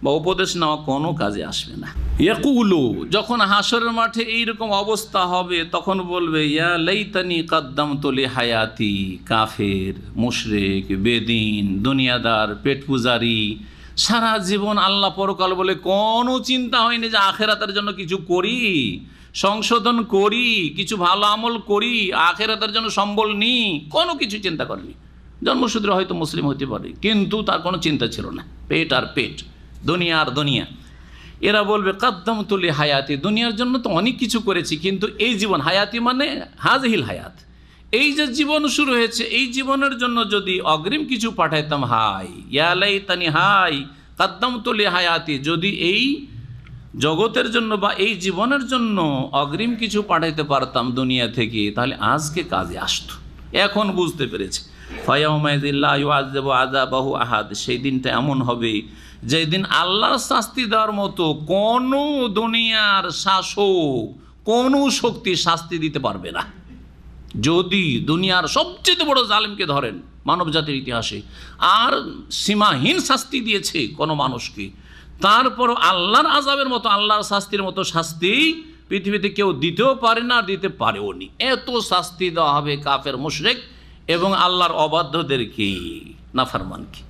A: বা উপদেশ নেওয়া কোনো কাজে আসবে না। ইয়াকুলু, যখন হাসরের মাঠে এইরকম অবস্থা হবে তখন বলবে ইয়া লাইতানি কাদ্দামতু লি হায়াতি। কাফের, মুশরিক, বেদিন, দুনিয়াদার, পেট পূজারি, সারা জীবন আল্লাহ পরকাল বলে কোনো চিন্তা হয়নি যে আখেরাতের জন্য কিছু করি, সংশোধন করি, কিছু ভালো আমল করি, আখেরাতের জন্য সম্বল নিই, কোনো কিছু চিন্তা করেনি। জন্মসূত্রে হয়তো মুসলিম হতে পারে, কিন্তু তার কোনো চিন্তা ছিল না, পেট আর পেট, দুনিয়া আর দুনিয়া। এরা বলবে কাদ্দামতু লি হায়াতি, দুনিয়ার জন্য তো অনেক কিছু করেছি, কিন্তু এই জীবন, হায়াতি মানে হাজহিল হায়াত, এই যে জীবন শুরু হয়েছে এই জীবনের জন্য যদি অগ্রিম কিছু পাঠাইতাম, হাই ইয়া লাইতানি, হাই কাদ্দামতু লি হায়াতি, যদি এই জগতের জন্য বা এই জীবনের জন্য অগ্রিম কিছু পাঠাইতে পারতাম দুনিয়া থেকে, তাহলে আজকে কাজে আসতো। এখন বুঝতে পেরেছে। ফায়াউমাইযিল্লা ইউআযযিবু আযাবাহু আহাদ, সেই দিনটা এমন হবে যেই দিন আল্লাহর শাস্তি দেওয়ার মতো কোনো দুনিয়ার শাসক, কোনো শক্তি শাস্তি দিতে পারবে না। যদি দুনিয়ার সবচেয়ে বড় জালিমকে ধরেন মানব জাতির ইতিহাসে, আর সীমাহীন শাস্তি দিয়েছে কোনো মানুষকে, তারপর আল্লাহর আযাবের মতো, আল্লাহর শাস্তির মতো শাস্তি পৃথিবীতে কেউ দিতেও পারে না, দিতে পারেও নি। এত শাস্তি দেওয়া হবে কাফের, মুশরিক এবং আল্লাহর অবাধ্যদেরকে, নাফরমানকে।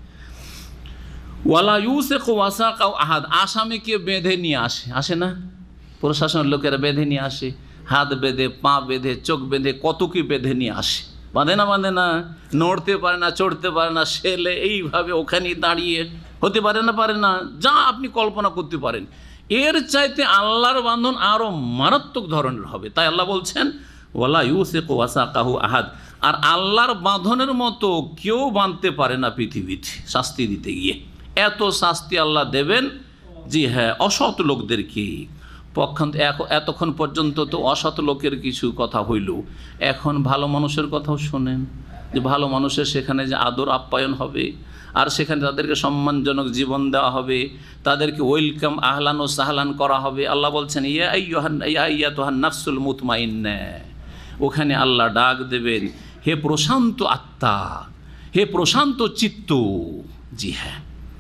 A: ওয়ালা ইউসিকু ওয়াসাকাহু আহাদ, আসামিকে বেঁধে নিয়ে আসে, আসে না প্রশাসনের লোকেরা বেঁধে নিয়ে আসে, হাত বেঁধে, পা বেঁধে, চোখ বেঁধে, কত কি বেঁধে নিয়ে আসে, বাঁধে না বাঁধে না, নড়তে পারে না, চড়তে পারে না, ছেলে এইভাবে ওখানে দাঁড়িয়ে হতে পারে না, পারে না, যা আপনি কল্পনা করতে পারেন। এর চাইতে আল্লাহর বাঁধন আরও মারাত্মক ধরনের হবে। তাই আল্লাহ বলছেন ওয়ালা ইউসিকু ওয়াসাকাহু আহাদ, আর আল্লাহর বাঁধনের মতো কেউ বাঁধতে পারে না পৃথিবীতে শাস্তি দিতে গিয়ে। এত শাস্তি আল্লাহ দেবেন, জি হ্যাঁ, অসৎ লোকদেরকে। পক্ষান্ত এতক্ষণ পর্যন্ত তো অসৎ লোকের কিছু কথা হইল, এখন ভালো মানুষের কথাও শোনেন, যে ভালো মানুষের সেখানে যে আদর আপ্যায়ন হবে, আর সেখানে তাদেরকে সম্মানজনক জীবন দেওয়া হবে, তাদেরকে ওয়েলকাম, আহলান ও সাহলান করা হবে। আল্লাহ বলছেন ইয়া আইয়ুহান ইয়া আইয়াতুহান নাফসুল মুতমাইন্না, ওখানে আল্লাহ ডাক দেবেন, হে প্রশান্ত আত্মা, হে প্রশান্ত চিত্ত, জি হ্যাঁ,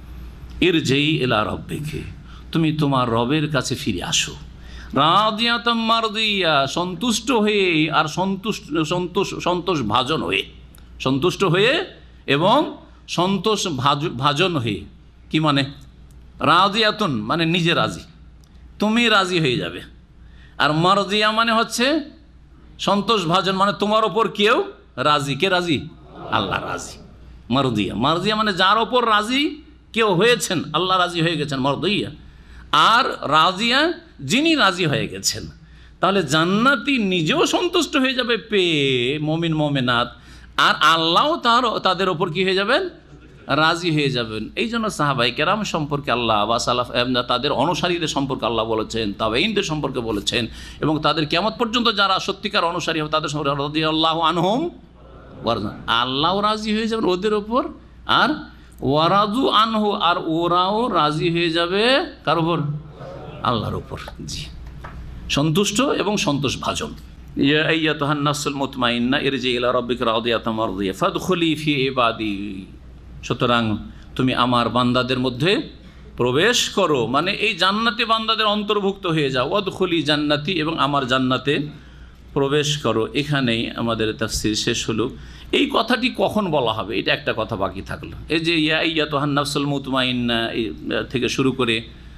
A: ইরজি ইলা রাব্বিকা, তুমি তোমার রবের কাছে ফিরে আসো। রাদিয়াতাম মারদিয়া, সন্তুষ্ট হয়ে আর সন্তুষ্ট সন্তোষ সন্তোষ ভাজন হয়ে, সন্তুষ্ট হয়ে এবং সন্তোষ ভাজন হয়ে। কি মানে? রাদিয়াতুন মানে নিজে রাজি, তুমি রাজি হয়ে যাবে, আর মারদিয়া মানে হচ্ছে সন্তোষ ভাজন, মানে তোমার ওপর কেউ রাজি। কে রাজি? আল্লাহ রাজি। মারদিয়া, মারদিয়া মানে যার ওপর রাজি কেউ হয়েছেন, আল্লাহ রাজি হয়ে গেছেন, মারদিয়া। আর রাজিয়া যিনি রাজি হয়ে গেছেন। তাহলে জান্নাতি নিজেও সন্তুষ্ট হয়ে যাবে পেয়ে, মমিন মমিনাত, আর আল্লাহও তার তাদের ওপর কি হয়ে যাবেন? রাজি হয়ে যাবেন। এই জন্য সাহাবাই কেরাম সম্পর্কে আল্লাহ বা সালাফ তাদের অনুসারীদের সম্পর্কে আল্লাহ বলেছেন, তাবেঈনদের সম্পর্কে বলেছেন, এবং তাদের কিয়ামত পর্যন্ত যারা সত্যিকার অনুসারী হবে তাদের সম্পর্কে রাদিয়াল্লাহু আনহুম ওয়ারদা, আল্লাহও রাজি হয়ে যাবেন ওদের ওপর, আর ওয়ারাদু আনহু, আর ওরাও রাজি হয়ে যাবে কার উপর? আল্লাহর উপর। জি, সন্তুষ্ট এবং সন্তোষ ভাজন। ইয়া আইয়াতুহান নাফসুল মুতমাইন্না ইরজি ইলা রাব্বিকা রাদিয়াতাম মারদিয়া ফাদখুলি ফি ইবাদি, সুতরাং তুমি আমার বান্দাদের মধ্যে প্রবেশ করো, মানে এই জান্নাতি বান্দাদের অন্তর্ভুক্ত হয়ে যাও। ওয়াদখুলি জান্নাতি, এবং আমার জান্নাতে প্রবেশ করো। এখানেই আমাদের তাফসীর শেষ হলো। এই কথাটি কখন বলা হবে, এটা একটা কথা বাকি থাকলো। এই যে ইয়া আইয়াতুহান নাফসুল মুতমাইন্না থেকে শুরু করে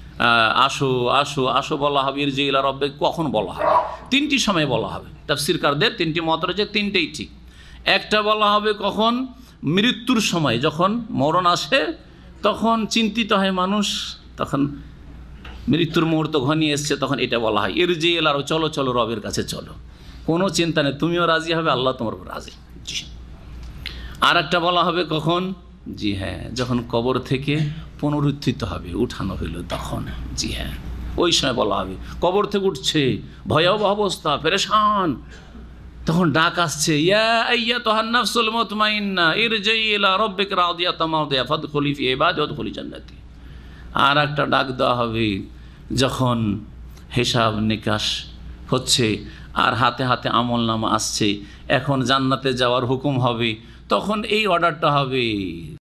A: আসো আসো আসো বলা হবে, ইরজি ইলা রাব্বিকা কখন বলা হবে? তিনটি সময় বলা হবে। তাফসীরকারদের তিনটি মত রয়েছে, তিনটেই ঠিক। একটা বলা হবে কখন? মৃত্যুর সময়, যখন মরণ আসে তখন চিন্তিত হয় মানুষ, তখন মৃত্যুর মুহূর্ত ঘনিয়ে এসছে, তখন এটা বলা হয় ইরজি ইলা, চলো চলো রবের কাছে চলো, কোনো চিন্তা নেই, তুমিও রাজি হবে, আল্লাহ তোমার উপর রাজি। জি। আর একটা বলা হবে কখন? জি হ্যাঁ, যখন কবর থেকে পুনরুত্থিত হবে, উঠানো হইল তখন। জি হ্যাঁ, ওই সময় বলা হবে। কবর থেকে উঠছে, ভয়াবহ অবস্থা, পেরেশান, তখন ডাক আসছে ইয়া আইয়াতুহান নাফসুল মুতমাইন্না ইরজি ইলা রাব্বিকা রাদিয়াতাম মারদিয়া ফাদখুলি ফি ইবাদি ওয়াদখুলি জান্নাতি। আর একটা ডাক দেওয়া হবে যখন হিসাব নিকাশ হচ্ছে আর হাতে হাতে আমলনামা আসছে, এখন জান্নাতে যাওয়ার হুকুম হবে, তখন এই অর্ডারটা হবে।